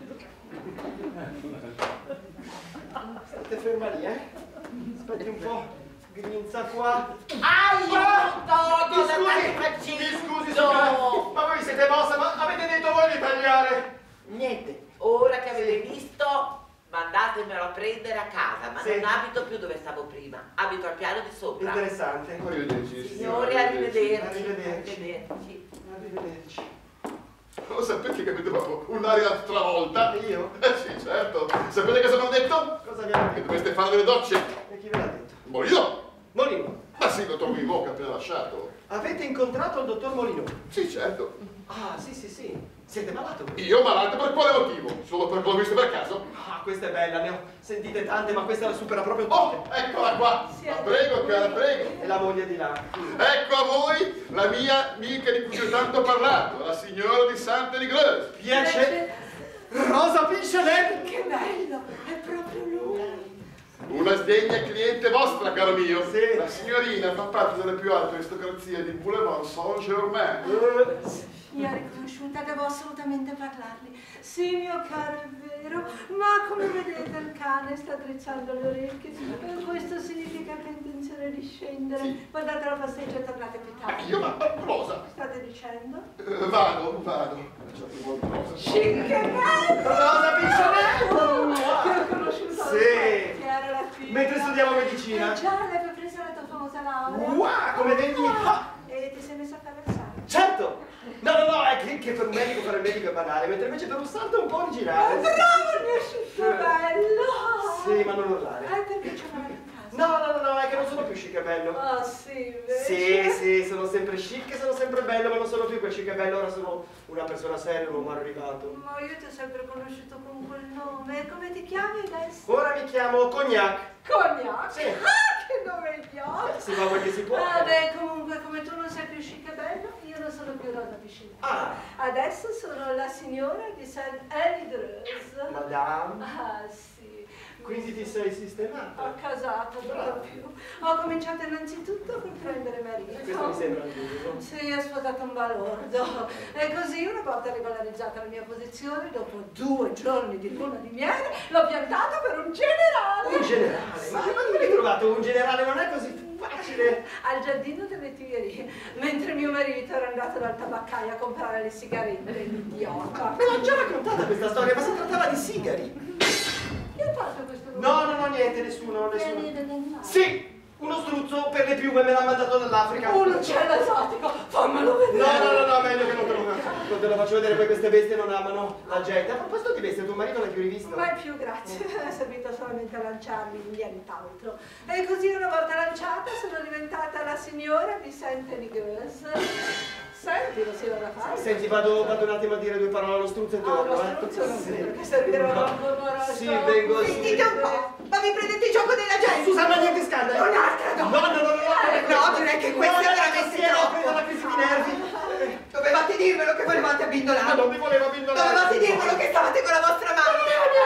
State ferma lì, eh? Aspetti un po'. Grinza qua. Aiuto! Mi Cosa stai scusi, facendo? mi scusi, signora. Ma voi siete mossa, ma avete detto voi di tagliare? Niente, ora che avete visto, mandatemelo a prendere a casa, ma Sì. non abito più dove stavo prima, abito al piano di sopra. Interessante. Arrivederci, Signore, arrivederci. Arrivederci. Arrivederci. Arrivederci. Lo sapete che avete proprio un'aria stravolta? Io? Eh sì, certo. Sapete cosa mi hanno detto? Cosa vi hanno Che detto? dovreste fare delle docce. E chi ve l'ha detto? Molino? Molino. Ma sì, dottor Mimo che ha appena lasciato. Avete incontrato il dottor Molino? Sì, certo. Ah, sì, sì, sì. Siete malato? Io malato per quale motivo? Solo perché l'ho visto per caso? Ah, questa è bella, ne ho sentite tante, ma questa la supera proprio Oh, tutte. eccola qua. La prego, cara, prego. E la moglie di là. Ecco a voi la mia amica di cui ho tanto parlato, la signora di Sainte-Ligreuse. Piace? Rosa Pinciolet? Che bello, è proprio lui. Una sdegna cliente vostra, caro mio. Sì. La signorina fa parte delle più alte aristocrazie di Boulevard Saint-Germain. Eh, Mi ha riconosciuta, devo assolutamente parlargli. Sì, mio caro, è vero, ma come vedete il cane sta drizzando le orecchie. E questo significa che ha intenzione di scendere. Sì. Poi date la passeggia e tornate più Ma tardi. io, ma ma cosa? State dicendo? Eh, vado, vado. Facciate qualcosa. Che bello! Rosa Pinciolet! Che ho conosciuto Sì. che era la figlia. Mentre studiamo medicina. Eh già, l'hai presa la tua famosa laurea. Wow, come vedi? Ah, E ti sei messa a fare il sangue. certo! No, no, no, è che, che per un medico fare il medico è banale, mentre invece per un sarto è un po' originale. Oh, bravo, mi è uscito bello! Sì, ma non urlare. Ah, perché c'è una in casa? No, no, no, no, è che non sono più chic e bello. Ah, sì, invece? Sì, sì, sono sempre chic e sono sempre bello, ma non sono più quel chic e bello, ora sono una persona seria, un uomo arrivato. Ma io ti ho sempre conosciuto con quel nome. Come ti chiami adesso? Ora mi chiamo Cognac. Cognac? Sì. Ah, che nome idiota! modo. Si fa quel che si può. Ah, beh, comunque, come tu non sei più chic e bello, io non sono più Rosa Piscina. Ah. Adesso sono la signora di Saint Eligreuse. Madame. Ah, sì. Quindi ti sei sistemata? Ho casato, non più. Ho cominciato innanzitutto col prendere marito. Questo mi sembra giusto. Sì, ho sposato un balordo. E così, una volta regolarizzata la mia posizione, dopo due giorni di luna di miele, l'ho piantato per un generale. Un generale? Ma dove l'hai trovato un generale? Non è così facile. Al giardino delle Tigherie, mentre mio marito era andato dal tabaccaio a comprare le sigarette, l'idiota. Me l'ho già raccontata questa storia, ma si trattava di sigari. Che ha fatto questo? No, no, no, niente, nessuno, nessuno. Vieni dall'animale. Sì, uno struzzo per le piume me l'ha mandato dall'Africa. Un uccello esotico, fammelo vedere. No, no, no, no, meglio che non te lo, non te lo faccio vedere, poi queste bestie non amano la gente. A proposito di bestie, tuo marito l'hai più rivisto? Mai più, grazie. È servito solamente a lanciarmi, nient'altro. E così, una volta lanciata, sono diventata la signora di Saint Eligreuse. Senti, lo si va da fare. Senti, vado, vado un attimo a dire due parole allo struzzo e Ah, torno, lo eh. struzzo non Sì. credo che servirà No. ancora. Sì, vengo a Sentite un po', ma vi prendete il gioco della gente? Susanna, niente scandali. Un'altra No, donna. no, no, no, no. No, direi che questo no, è veramente era troppo. presa la crisi di nervi. Dovevate dirmelo che volevate Ma abbindolare. non mi voleva abbindolare. Dovevate dirmelo che stavate con la vostra mamma.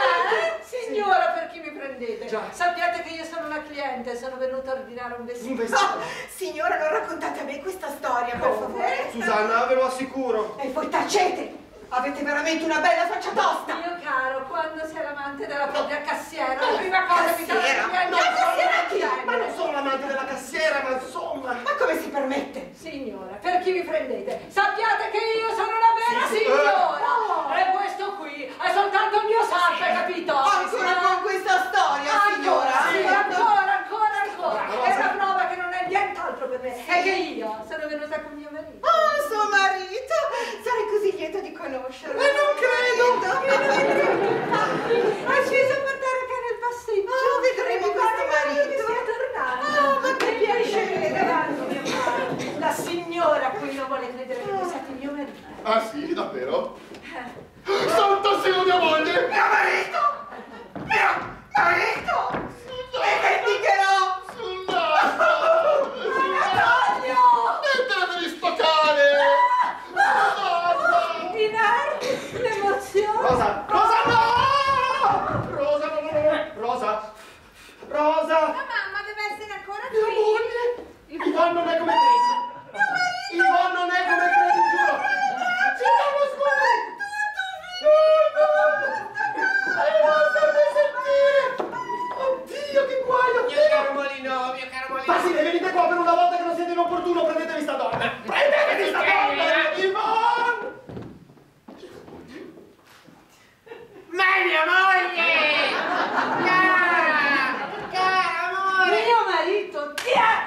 Eh, signora, per chi mi prendete? Già. Sappiate che io sono una cliente, sono venuta a ordinare un vestito. Un vestito. Oh, signora, non raccontate a me questa storia, per favore. Susanna, ve lo assicuro. E poi tacete. Avete veramente una bella faccia tosta. Mio caro, quando sei l'amante della propria cassiera, la prima cosa che Cassiera? ti viene Ma cassiera chi? Ma non sono l'amante della cassiera, ma insomma. Ma come si permette? Signora, per chi mi prendete? Sappiate che io sono una vera Sì, sì. signora! Oh. E questo qui è soltanto il mio salve, capito? Ancora con questa storia, signora? Sì, ancora, ancora, ancora! Ma È se- una prova che non è nient'altro per me, è che io sono venuta con mio marito. Oh, suo marito! Sarei così lieta di conoscerlo. Ma non credo. È sceso a portare a cane il passeggio. Oh, vedremo Mi questo pare che marito. stia tornando. Oh, ma che piacere. Grande, mio caro. La signora qui non vuole credere che voi siate mio marito. Ah sì, davvero? Santa Sia mia moglie! Mio marito! Mio marito! Mi vendicherò! Antonio! Smettere di stoccare! I nervi, l'emozione. Rosa, Rosa, no! Rosa, no, no, no, Rosa, Rosa! La mamma deve essere ancora Mia qui. moglie! Yvonne non è come credi! Yvonne non è come credi, giuro! Ci siamo scusi! Non serve sentire! Oddio, che guaio! Mio caro Molino, mio caro Molino. Ma sì, venite qua per una volta che non siete inopportuno, prendetevi sta donna! Prendetevi sta donna! Yvonne! Ma è mia moglie! Cara! Cara amore! Mio marito, chi è?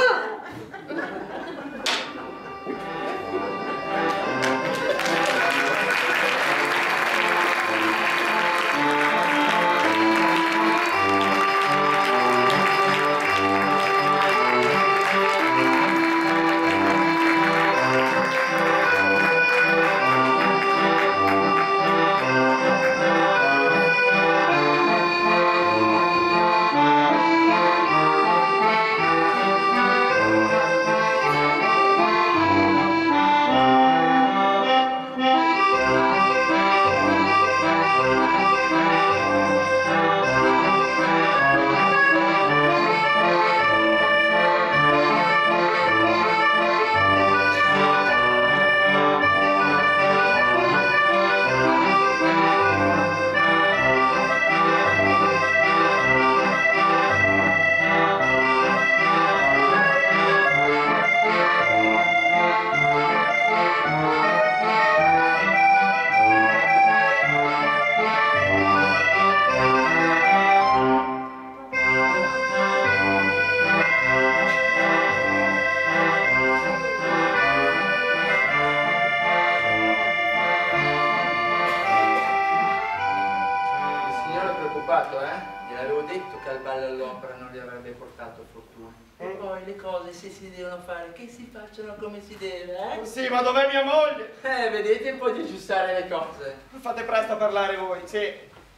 preoccupato, eh? Gliel'avevo detto che al ballo all'opera non gli avrebbe portato fortuna. E poi le cose, se si devono fare, che si facciano come si deve, eh? Sì, ma dov'è mia moglie? Eh, vedete un po' di aggiustare le cose. Fate presto a parlare voi, sì.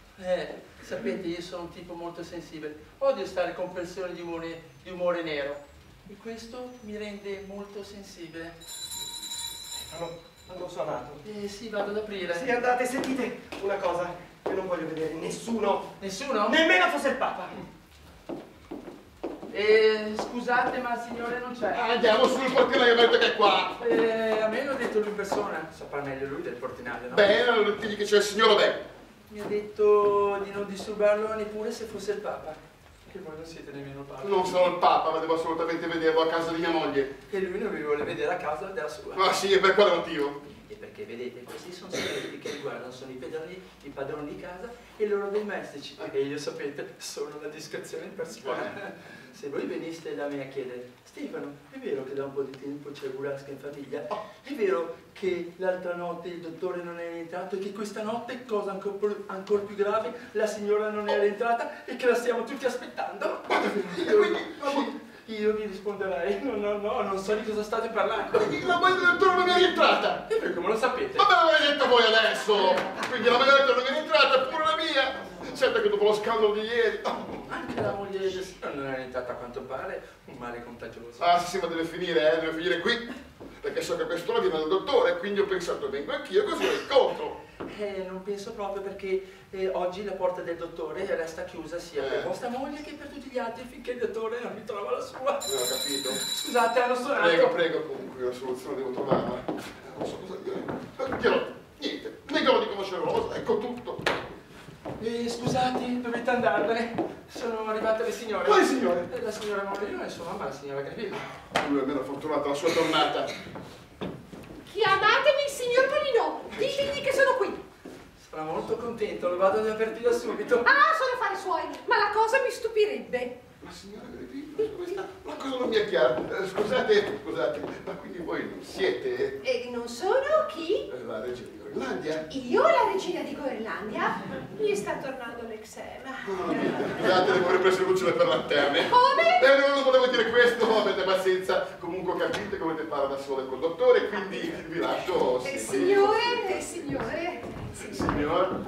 Eh, sapete, io sono un tipo molto sensibile. Odio stare con persone di umore, di umore nero. e questo mi rende molto sensibile. Hanno, hanno suonato. Eh sì, vado ad aprire. Sì, andate, sentite una cosa. Io non voglio vedere nessuno. Nessuno? Nemmeno fosse il Papa. Eh, scusate, ma il signore non c'è. Andiamo sul portinaio che è qua. Eh, a me l'ho detto lui in persona. Saprà meglio lui del portinaio, no? Beh, allora digli che c'è il signor Obè. Mi ha detto di non disturbarlo neppure se fosse il Papa. Che voi non siete nemmeno Papa. Non sono il Papa, ma devo assolutamente vederlo a casa di mia moglie. E lui non vi vuole vedere a casa della sua. Ah sì, e per quale motivo? E perché vedete, questi sono segreti che riguardano solo i pedoni, i padroni di casa e i loro domestici. E io, sapete, sono la discrezione in persona. Se voi veniste da me a chiedere, Stefano, è vero che da un po' di tempo c'è burrasca in famiglia? È vero che l'altra notte il dottore non è rientrato e che questa notte, cosa ancora ancor più grave, la signora non è rientrata e che la stiamo tutti aspettando? Io, io, io vi risponderei, no, no, no, non so di cosa state parlando. La moglie del dottore non è rientrata! E voi come lo sapete? Ma me l'avete detto voi adesso! Quindi la moglie del dottore non è rientrata, pure la mia! Senta che dopo lo scandalo di ieri... Anche la moglie del signore non è rientrata a quanto pare, un male contagioso. Ah sì, ma deve finire, eh, deve finire qui. Perché so che quest'ora viene dal dottore, quindi ho pensato vengo anch'io così lo incontro. Eh, non penso proprio perché eh, oggi la porta del dottore resta chiusa sia per Eh. vostra moglie che per tutti gli altri finché il dottore non ritrova la sua. Non ho capito. Scusate, hanno suonato. Prego, prego, comunque la soluzione devo trovarla. Non so cosa dire. Glielo, niente, negò di conoscere Rosa, ecco tutto. Eh, scusate, dovete andarvene. Sono arrivate le signore. Quali signore? Eh, la signora Morellino e sua mamma, la signora Grevilla. Lui almeno è fortunata la sua tornata. Chiamatemi il signor Molino, ditegli che sono qui. Sarà molto contento, lo vado ad avvertire subito. Ah, sono affari suoi, ma la cosa mi stupirebbe. La signora Grevilla, questa la cosa non mi è chiara. Eh, scusate, scusate, ma quindi voi non siete E non sono chi? eh, la regina di Groenlandia? Io, la regina di Groenlandia? Gli sta tornando l'eczema. Scusate, devo riprendere lucide per lanterne. Come? Eh, non volevo dire questo, avete pazienza. Comunque capite come te parla da sola col dottore, quindi vi lascio. Eh, sì, signore, eh, signore. sì, signor.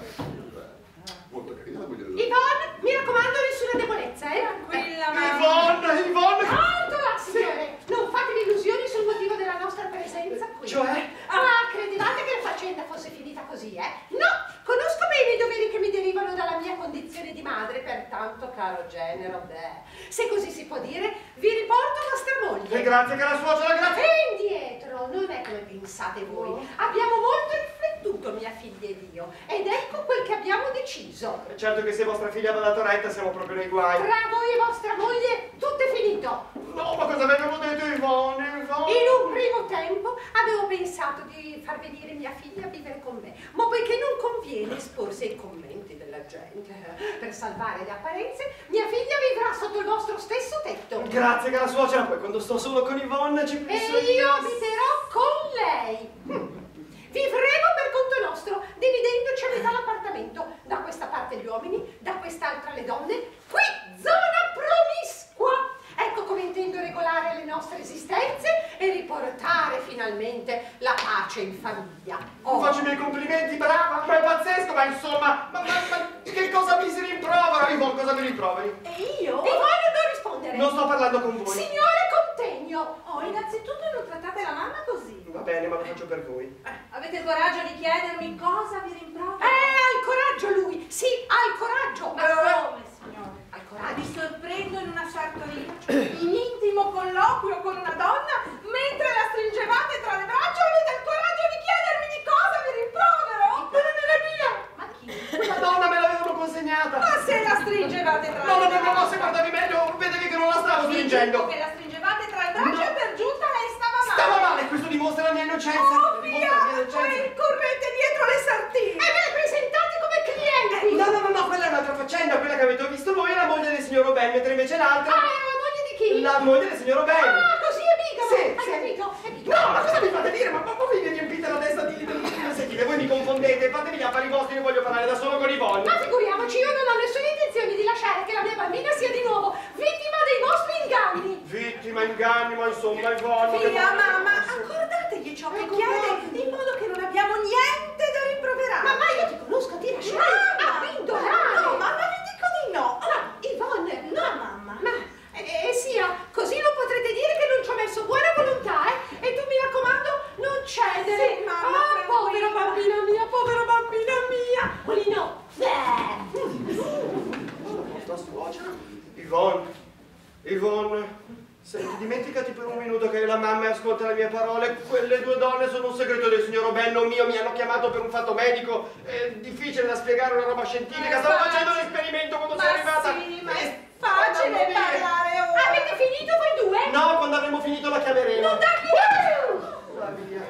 Molto carina la moglie del Yvonne, mi raccomando, nessuna debolezza, eh? Tranquilla, mamma. Yvonne, Yvonne! Alto là, signore! Non fatevi illusioni sul motivo della nostra presenza qui. Cioè? Ah, credevate che la faccenda fosse finita così, eh? No! Conosco bene i doveri che mi derivano dalla mia condizione di madre, pertanto, caro genero, beh, se così si può dire, vi riporto vostra moglie. E grazie che la suocera, grazie! E indietro, non è come pensate voi. Abbiamo molto riflettuto, mia figlia ed io, ed ecco quel che abbiamo deciso. Certo che se vostra figlia va dato retta siamo proprio nei guai. Tra voi e vostra moglie, tutto è finito. No, ma cosa avevamo detto, Yvonne, Yvonne? In un primo tempo avevo pensato di far venire mia figlia a vivere con me, ma poiché non conviene esporsi ai commenti della gente, per salvare le apparenze, mia figlia vivrà sotto il vostro stesso tetto. Grazie che la suocera, poi quando sto solo con Yvonne ci penso E io abiterò con lei. Hm. Vivremo per conto nostro, dividendoci a metà l'appartamento. Da questa parte gli uomini, da quest'altra le donne. Qui zona promiscua. Ecco come intendo regolare le nostre esistenze e riportare finalmente la pace in famiglia. Oh. Faccio i miei complimenti, brava, ma è pazzesco, ma insomma, ma, ma, ma che cosa mi si rimprovera? Yvonne, cosa mi rimproveri? E io? Vi voglio non rispondere. Non sto parlando con voi. Signore Contegno. Oh, innanzitutto non trattate la mamma così. Va bene, ma lo faccio per voi. Eh, avete il coraggio di chiedermi cosa vi rimprovera? Eh, ha il coraggio lui! Sì, ha il coraggio! Ma come, signore? Ha il Ma coraggio! vi sorprendo in una sartoria, in intimo colloquio con una donna, mentre la stringevate tra le braccia, avete il coraggio di chiedermi di cosa vi rimprovero? Ma non è mia! Ma chi? Quella donna me l'avevano consegnata. Ma se la stringevate tra No, le no, no, braccia! no, no, se guardavi meglio, vedevi che non la stavo Vi stringendo. dico che la stringevate tra le braccia No. e per giunta lei stava male! Stava male, questo dimostra la mia innocenza. Oh, dimostra via! la mia innocenza. Poi correte dietro le sartine! E ve le presentate come clienti! No, no, no, no, quella è un'altra faccenda, quella che avete visto voi è la moglie del signor O'Ben, mentre invece l'altra... Ah, è la moglie di chi? La moglie del signor O'Ben. Ah, così è bigamo! Sì, Hai sì. capito? È bigamo! No, ma cosa mi fate dire? Ma, ma voi mi riempite la testa di... Sentite, voi mi confondete, fatevi gli affari vostri, io voglio parlare da solo con Yvonne. Ma figuriamoci, io non ho nessuna intenzione di lasciare che la mia bambina sia di nuovo vittima dei vostri inganni! Vittima, inganni, ma insomma, Yvonne... che Via, vuole- mamma, accordategli ciò che Ecco, chiede, in modo che non abbiamo niente da rimproverare. Mamma, io ti conosco, ti lascerei Mamma! a indolare! No, mamma, vi dico di no. No, Yvonne, No, mamma. Ma, e, e sia, così non potrei volte le mie parole. Quelle due donne sono un segreto del signor Oben, non mio. Mi hanno chiamato per un fatto medico. È difficile da spiegare una roba scientifica. Stavo facendo un esperimento quando ma sono arrivata. Sì, ma E è facile parlare ora. Avete finito voi due? No, quando avremo finito la chiameremo. Non darmi Va via.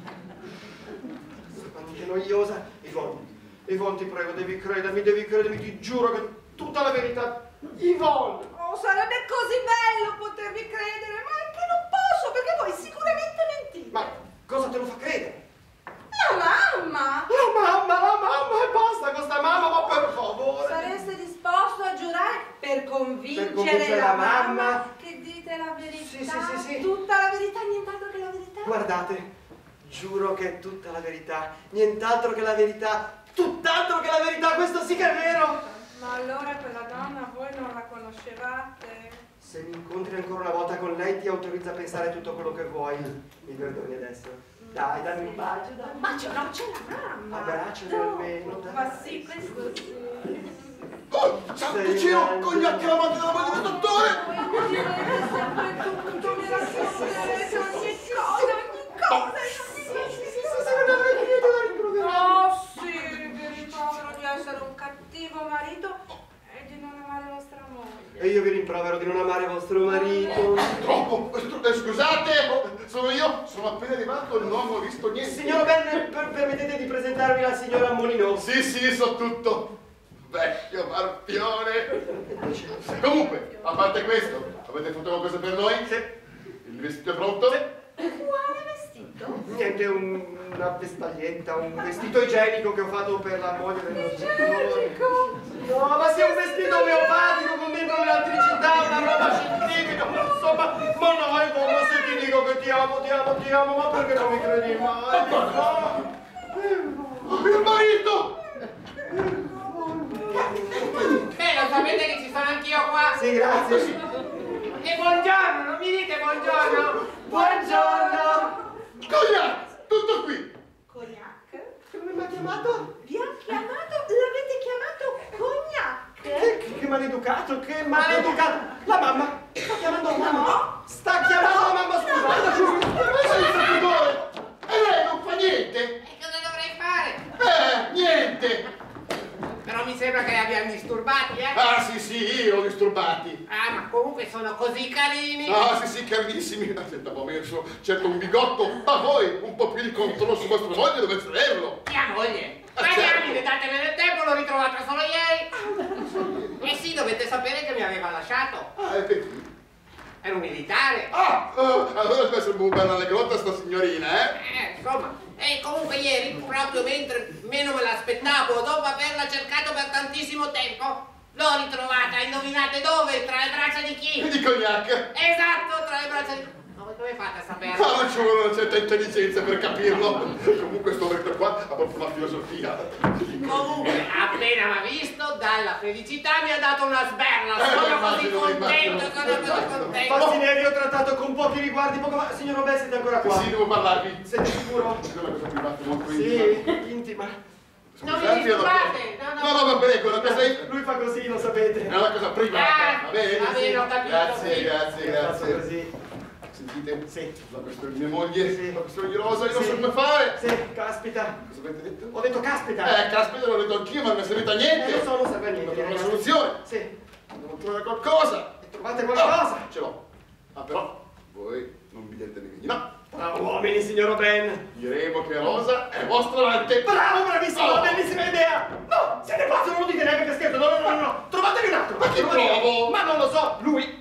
Che noiosa. Yvonne, Yvonne, ti prego, devi credermi, devi credermi, ti giuro che tutta la verità. Yvonne! Oh, sarebbe così bello potervi credere, ma è che non posso, perché voi sicuramente mentite. Ma cosa te lo fa credere? La mamma! La mamma, la mamma, e basta con sta mamma, ma per favore! Sareste disposto a giurare per convincere, Per convincere la la mamma, mamma che dite la verità? Sì, sì, sì, sì. Tutta la verità, nient'altro che la verità? Guardate, giuro che è tutta la verità, nient'altro che la verità, tutt'altro che la verità, questo sì che è vero! Ma allora quella donna voi non la conoscevate? Se mi incontri ancora una volta con lei ti autorizza a pensare tutto quello che vuoi. Mi perdoni adesso? Dai, dammi un bacio, dai. Un bacio, no, c'è la mamma! Abbracciami No, almeno, dai. ma sì, questo sì. Oh, santo cielo, con gli occhi alla mano della moglie del dottore! Voi mi direte sempre tutto, mi racconterete ogni cosa, ogni cosa, ogni cosa. Oh sì, vi rimprovero di essere un cattivo marito e di non amare vostra moglie. E io vi rimprovero di non amare vostro marito. Troppo! Eh, Scusate, sono io, sono appena arrivato e non ho visto niente. Signor Ben, per- permettete di presentarvi la signora Molinò. Sì, sì, so tutto. Vecchio marpione. Comunque, a parte questo, avete fatto qualcosa per noi? Sì. Il vestito è pronto? Quale vestito? Niente, un- una vestaglietta, un vestito igienico che ho fatto per la moglie del nostro Igienico? No, ma sia un vestito omeopatico con dentro l'elettricità, una roba scientifica, insomma, ma no, Yvonne, ma se ti dico che ti amo, ti amo, ti amo, ma perché non mi credi mai? No. Il marito! Eh, lo sapete che ci sono anch'io qua? Sì, grazie. E buongiorno, non mi dite buongiorno? Buongiorno. Cognac, tutto qui. Cognac? Come mi ha chiamato? Vi ha chiamato? L'avete chiamato Cognac? Che, che maleducato, che maleducato. La mamma, sta chiamando la mamma. Sta chiamando la mamma, scusate. Ma senza pudore! E lei non fa niente? E cosa dovrei fare? Eh, niente! Però mi sembra che li abbiamo disturbati, eh? Ah, sì, sì, io ho disturbati. Ah, ma comunque sono così carini. Ah, sì, sì, carinissimi. Senta, ho messo certo un bigotto, ma voi un po' più di controllo su vostra moglie dovete averlo. Mia moglie. Ah, Ma certo. diamine, datemi del tempo, l'ho ritrovata solo ieri. Eh sì, dovete sapere che mi aveva lasciato. Ah, e perché? Era un militare. Ah, oh, allora deve essere un bella allegrotta sta signorina, eh? Eh, insomma. E comunque ieri, proprio mentre meno me l'aspettavo, dopo averla cercato per tantissimo tempo, l'ho ritrovata, indovinate dove? Tra le braccia di chi? E di cognac. Esatto, tra le braccia di... Ma voi come fate a saperlo? Ah, non ci vuole una certa intelligenza per capirlo. Comunque sto detto qua ha proprio una filosofia. Comunque, appena mi ha visto, dalla felicità mi ha dato una sberla. Eh, Sono così immagino, contento, immagino. sono così contento. Passinelli, ho trattato con pochi riguardi poco fa. Signor Robè, siete ancora qua? Sì, devo parlarvi. Siete sicuro? È una cosa privata molto intima. Sì, intima. Non mi Scusate, disturbate, no, no, no. no, no, va bene, quella cosa è Lui fa così, lo sapete. una cosa privata, va bene? va bene, ho capito, Grazie, sì. grazie, È fatto grazie. così. Sentite? Sì. La questione di mia moglie, Sì. la questione di Rosa, io non Sì. so come fare. Sì, caspita. Cosa avete detto? Ho detto caspita. Eh, caspita, l'ho detto anch'io, ma non mi è servita a Eh, niente. lo so, non serve a Devo niente. trovare una ragazzi. soluzione. Sì. Devo trovare qualcosa. Trovate qualcosa? Ah, ce l'ho. Ah, però, voi non vi dite neanche di no. Tra uomini, signor Ben. Diremo che Rosa è vostra amante. Bravo, bravissimo, Oh. bellissima idea. No, siete pazzi, non lo dite neanche per scherzo. No, no, no, no, no. Trovatevi un altro. Ma chi Trovatevi- trovo? Ma non lo so, lui.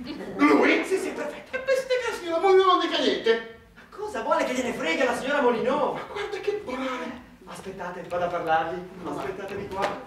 Lui? Sì, sì, perfetto. E per ste casi la moglie non dica niente. Cosa vuole che gliene frega la signora Molinò? Ma guarda che brava. Aspettate, vado a parlargli. Aspettatevi qua.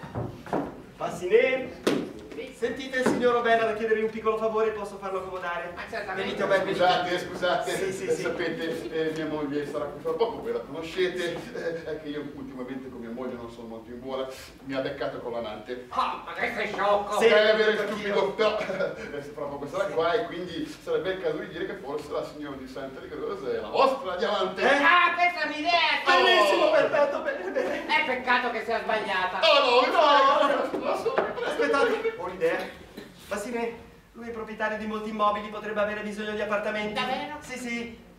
Passi neri. Sentite il signor Robella da chiedervi un piccolo favore, posso farlo accomodare? Ma certamente. Venite, Obed, venite. Scusate, scusate, Sì, sì, eh, sì. sapete, eh, mia moglie sarà qui fra poco, voi la conoscete, eh, è che io ultimamente con mia moglie non sono molto in buona, mi ha beccato con l'amante. Oh, ma che sei sciocco! Sì. Eh, è vero, è stupido, però eh, fra poco sarà qua e quindi sarebbe il caso di dire che forse la signora di Santa Rigrosa è la vostra diamante. Eh? Ah, questa è un'idea! tu! Benissimo, perfetto, bene, bene. È peccato che sia sbagliata. Oh no, No, no, no, aspettate, ho un'idea. Bassine, lui è proprietario di molti immobili, potrebbe avere bisogno di appartamenti. Davvero? Sì, sì.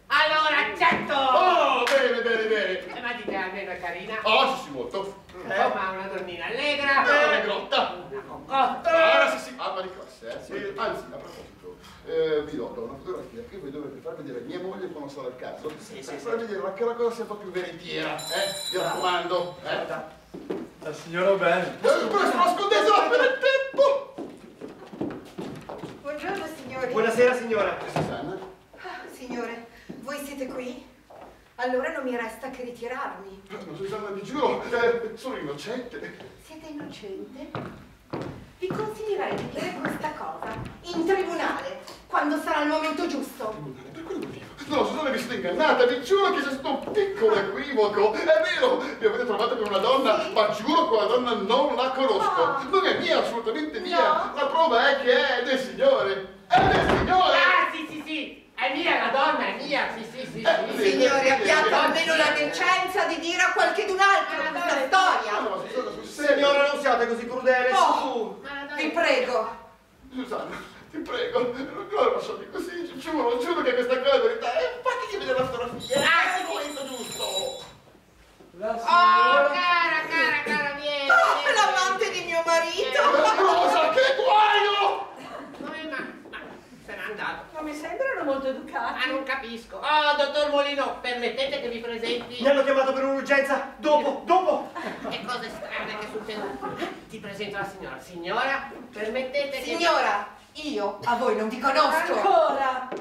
Allora, accetto! Oh, bene, bene, bene. Eh, ma dite almeno è carina? Oh, sì, sì, molto. Eh, oh, ma una donnina allegra. Eh, grotta. Una coccotta. Ah, sì, sì, arma di classe, eh. Sì. Anzi, a proposito, eh, vi do una fotografia che voi dovete far vedere a mia moglie quando sarà il caso. Sì, sì, per sì. far vedere che la cosa sia un po' più veritiera, eh. Mi raccomando, eh. La signora bene. Eh, Questo nascondetelo per il tempo. Buongiorno signori. Buonasera signora. Susanna? Ah, signore, voi siete qui? Allora non mi resta che ritirarmi. No, Susanna, vi giuro, eh, sono innocente. Siete innocente? Vi consiglierei di dire questa cosa in tribunale, quando sarà il momento giusto. Per quale motivo? No, Susanna, vi siete ingannata, vi giuro che c'è stato un piccolo equivoco. È vero, mi avete trovato per una donna, Sì. ma giuro che la donna non la conosco. No. Non è mia, assolutamente mia. No. La prova è che è del Signore. È del Signore! Ah, sì, sì, sì. È mia la donna, è mia. Sì, sì, sì, Eh, sì. sì. Signori, abbiate Sì. almeno la decenza di dire a qualchedun altro Ah, questa dai. storia. Ah, no, Susanna, sul serio. Signora, non siate così crudele, Oh. su. Ma dai. Vi prego. Susanna, ti prego, non lo lasciami così, giuro, giuro che questa cosa è verità. E fatti vedere la fotografia. Ah, È sì. il momento giusto. La Oh, signora... cara, cara, cara, vieni. Oh, vieni. l'amante di mio marito. La cosa, che guaio! No, eh, ma, ma se n'è andato. Non mi sembrano molto educati. Ah, non capisco. Oh, dottor Molino, permettete che vi presenti? Mi hanno chiamato per un'urgenza. Dopo, dopo. Che cose strane che succedono. Ti presento la signora. Signora, permettete che... Signora, io a voi non vi conosco. Ancora.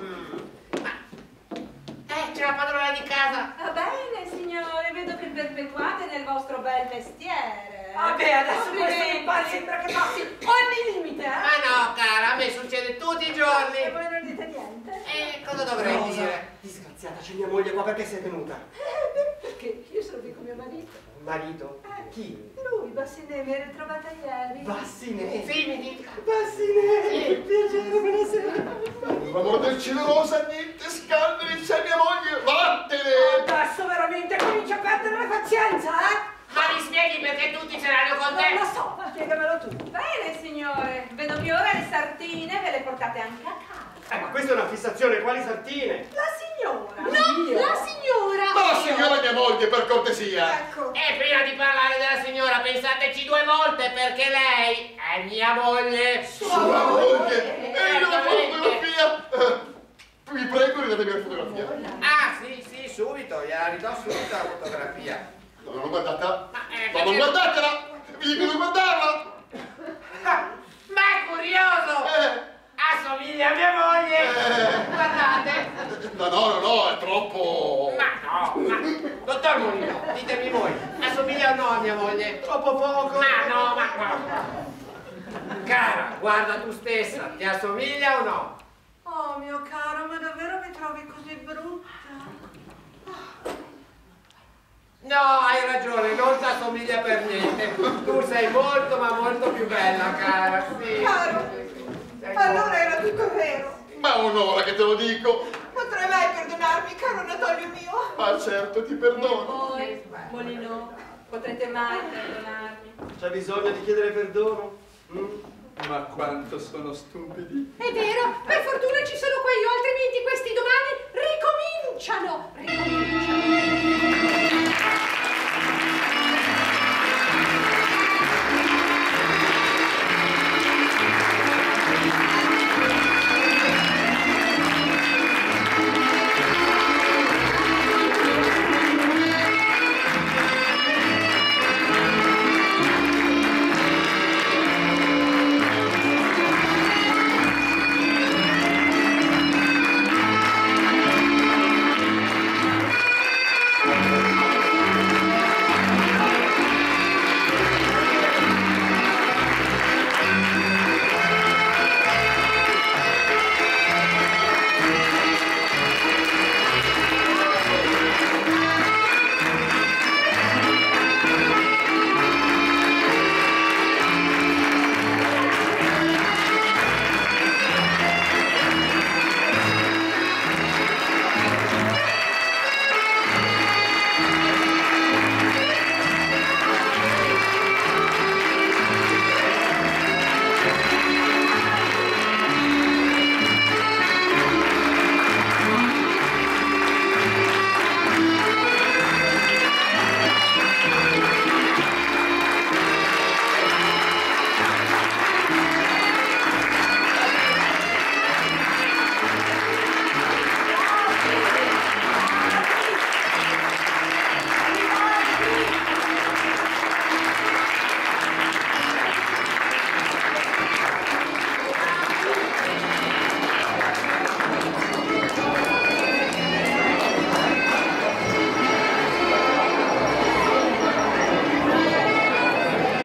Eh, c'è la padrona di casa. Va bene, signore, vedo che perpetuate nel vostro bel mestiere. Vabbè, adesso Complimenti. questo mi pare sembra che passi ogni limite, eh? Ma no, cara, a me succede tutti i E giorni. voi non dite niente? E cosa dovrei Rosa, dire? disgraziata, c'è mia moglie qua, perché sei venuta? Eh, perché io sono qui con mio marito. Marito? Chi? Lui, Bassinè, mi ero trovata ieri. Bassinè. Sì, mi dica. Bassinè, Sì. che piacere, buonasera. Per l'amor del cielo, Rosa, niente scandali, c'è mia moglie, vattene! Adesso veramente comincia a perdere la pazienza, eh? Ma mi spieghi perché tutti ce l'hanno con Non lo te? so, spiegamelo tu. Bene, signore, vedo che ora le sartine ve le portate anche a casa. Eh, ma questa è una fissazione, quali sartine? La signora. No, la signora. Ma la signora è mia moglie, per cortesia! Ecco. E prima di parlare della signora, pensateci due volte perché lei è mia moglie. Sua moglie! E io la Certamente. fotografia! Eh, Vi prego, ridatemi la fotografia. Ah, sì, sì, subito, gliela ridò subito la fotografia. No, non guardatela! Ma, eh, Ma non perché- guardatela! Vi dico di guardarla! Ah, ma è curioso! Eh, Assomiglia a mia moglie! Eh. Guardate! no, no, no, no, è troppo... Ma no, ma... Dottor Molino, ditemi voi, assomiglia o no a mia moglie? Troppo poco. Ma no, ma no! Cara, guarda tu stessa, ti assomiglia o no? Oh mio caro, ma davvero mi trovi così brutta? No, hai ragione, non ti assomiglia per niente. Tu sei molto, ma molto più bella, cara, sì. Caro, Sei allora era tutto vero. Ma un'ora che te lo dico! Potrai mai perdonarmi, caro Natolio mio? Ma certo, ti E perdono! voi, Molino, potrete mai perdonarmi? C'è bisogno di chiedere perdono? Mm? Ma quanto sono stupidi. È vero, per fortuna ci sono qua io, altrimenti questi domani ricominciano. Ricominciano.